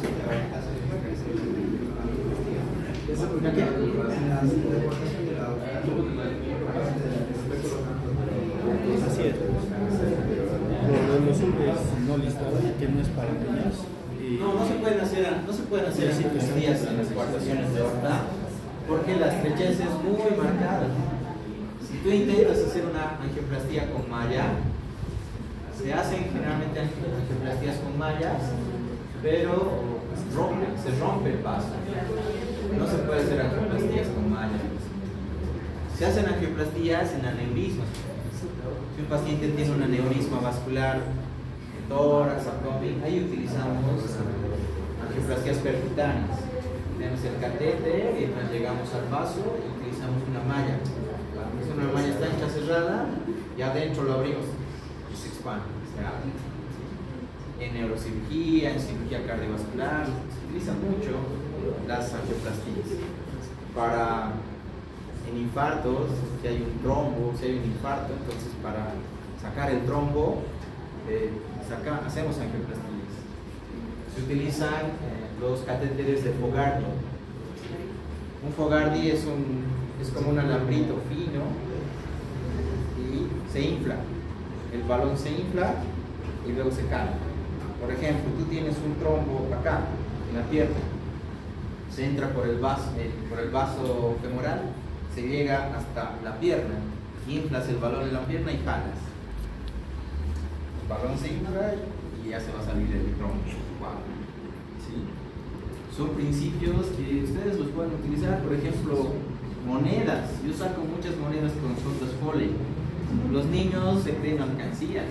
S1: ¿Ya qué?
S2: Así es. Lo de los hombres no listado, que no es para niños. Y
S1: No, no se pueden hacer, no se pueden hacer angioplastías en las exportaciones de aorta porque la estrechez es muy marcada. Si tú intentas hacer una angioplastía con malla, se hacen generalmente angioplastías con mallas, pero rompe, se rompe el vaso. No se puede hacer angioplastías con mallas. Se hacen angioplastías en aneurismas. Si un paciente tiene un aneurisma vascular en tórax, abdomen, ahí utilizamos angioplastías percutáneas. Tenemos el catéter y nos llegamos al vaso y utilizamos una malla. Es una malla está ancha cerrada y adentro lo abrimos y se expande, se abre. En neurocirugía, en cirugía cardiovascular, se utilizan mucho las angioplastías. Para en infartos, si hay un trombo, si hay un infarto, entonces para sacar el trombo, eh, saca, hacemos angioplastías. Se utilizan eh, los catéteres de Fogarty. Un Fogarty es, un, es como un alambrito fino y se infla. El balón se infla y luego se cae. Por ejemplo, tú tienes un trombo acá, en la pierna. Se entra por el vaso, eh, por el vaso femoral, se llega hasta la pierna, inflas el balón en la pierna y jalas. El balón se infla y ya se va a salir el trombo. Wow. ¿Sí? Son principios que ustedes los pueden utilizar, por ejemplo, monedas. Yo saco muchas monedas con sondas Foley. Los niños se creen alcancías.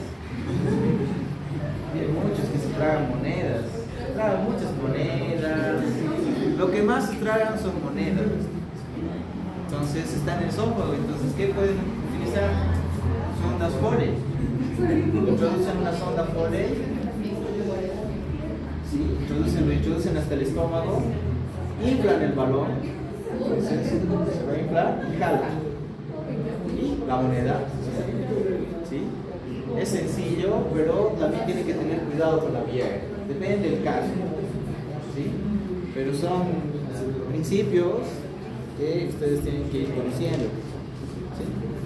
S1: Hay muchos que se tragan monedas. Se tragan muchas monedas. Lo que más se tragan son monedas. Entonces está en el esófago. Entonces, ¿qué pueden utilizar? Sondas Foley. Introducen una sonda Foley. ¿Sí? Introducen, lo introducen hasta el estómago. Inflan el balón. Entonces, se va a inflar y jalan. Y la moneda. ¿Sí? Es sencillo, pero también tiene que tener cuidado con la vía. Depende del caso. ¿Sí? Pero son principios que ustedes tienen que ir conociendo. ¿Sí?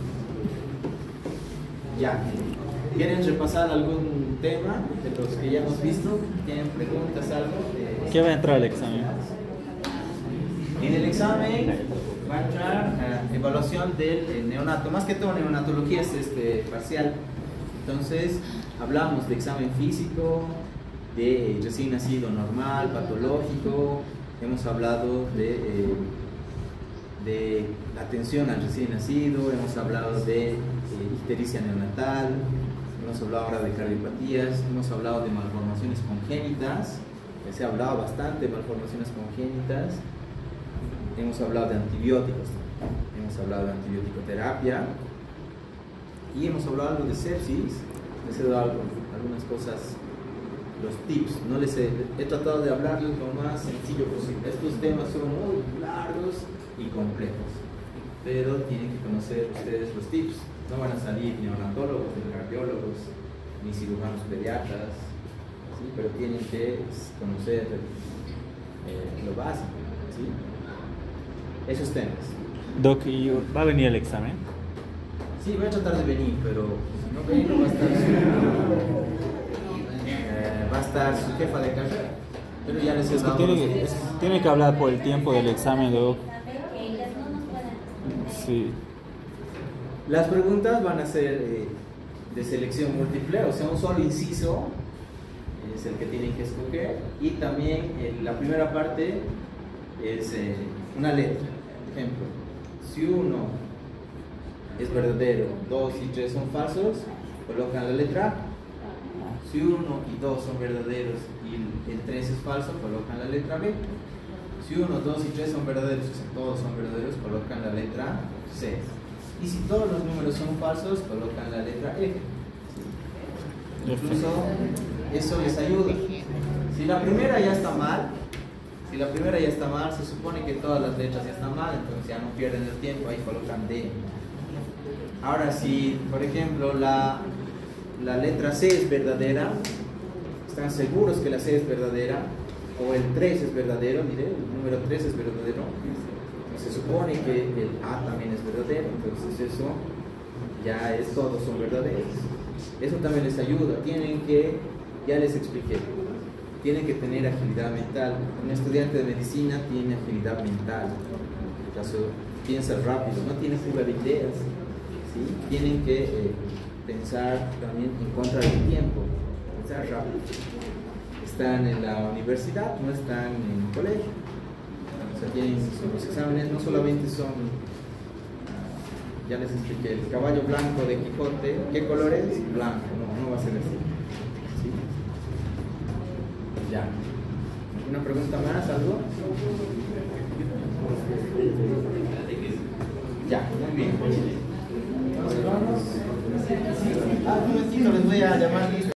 S1: Ya. ¿Quieren repasar algún tema de los que ya hemos visto? ¿Tienen preguntas, algo? De...
S3: ¿Qué va a entrar al examen?
S1: En el examen va a entrar uh, evaluación del neonato. Más que todo, neonatología es este, parcial. Entonces, hablamos de examen físico, de recién nacido normal, patológico. Hemos hablado de, eh, de la atención al recién nacido. Hemos hablado de eh, ictericia neonatal. Hemos hablado ahora de cardiopatías. Hemos hablado de malformaciones congénitas. Se ha hablado bastante de malformaciones congénitas. Hemos hablado de antibióticos. Hemos hablado de antibiótico-terapia. Y hemos hablado algo de sepsis. Les he dado algo, algunas cosas, los tips. No les he, he tratado de hablarles lo más sencillo posible. Estos temas son muy largos y complejos, pero tienen que conocer ustedes los tips. No van a salir neonatólogos, ni cardiólogos, ni cirujanos pediatras, ¿sí? Pero tienen que conocer eh, lo básico, ¿sí? Esos temas.
S3: Doc, ¿y va a venir el examen?
S1: Sí, voy a tratar de venir, pero si no vengo va a estar su, eh, va a estar su jefa de carrera. Pero ya les he
S3: Es que
S1: dado
S3: tiene,
S1: los
S3: que,
S1: días.
S3: es- tiene que hablar por el tiempo del examen, Doc. Sí.
S1: Las preguntas van a ser eh, de selección múltiple, o sea, un solo inciso es el que tienen que escoger, y también eh, la primera parte es eh, una letra. Por ejemplo, si uno es verdadero, dos y tres son falsos, colocan la letra A. Si uno y dos son verdaderos y el tres es falso, colocan la letra B. Si uno, dos y tres son verdaderos, o sea, todos son verdaderos, colocan la letra C. Y si todos los números son falsos, colocan la letra F. Incluso eso les ayuda. Si la primera ya está mal, si la primera ya está mal, se supone que todas las letras ya están mal, entonces ya no pierden el tiempo, ahí colocan D. Ahora, si por ejemplo la, la letra C es verdadera, están seguros que la C es verdadera, o el tres es verdadero, mire, el número tres es verdadero, se supone que el A también es verdadero, entonces eso ya es, todos son verdaderos. Eso también les ayuda, tienen que, ya les expliqué, tienen que tener agilidad mental. Un estudiante de medicina tiene agilidad mental, o sea, piensa rápido, no tiene fuga de ideas, ¿sí? Tienen que eh, pensar también en contra del tiempo, pensar rápido. Están en la universidad, no están en el colegio. O sea, tienen, los exámenes no solamente son, ya les expliqué, el caballo blanco de Quijote, ¿qué color es? Blanco, no, no va a ser así. ¿Sí? Ya. ¿Una pregunta más? ¿Algo? Ya, muy bien. Entonces vamos. Ah, un momentito, les voy a llamar.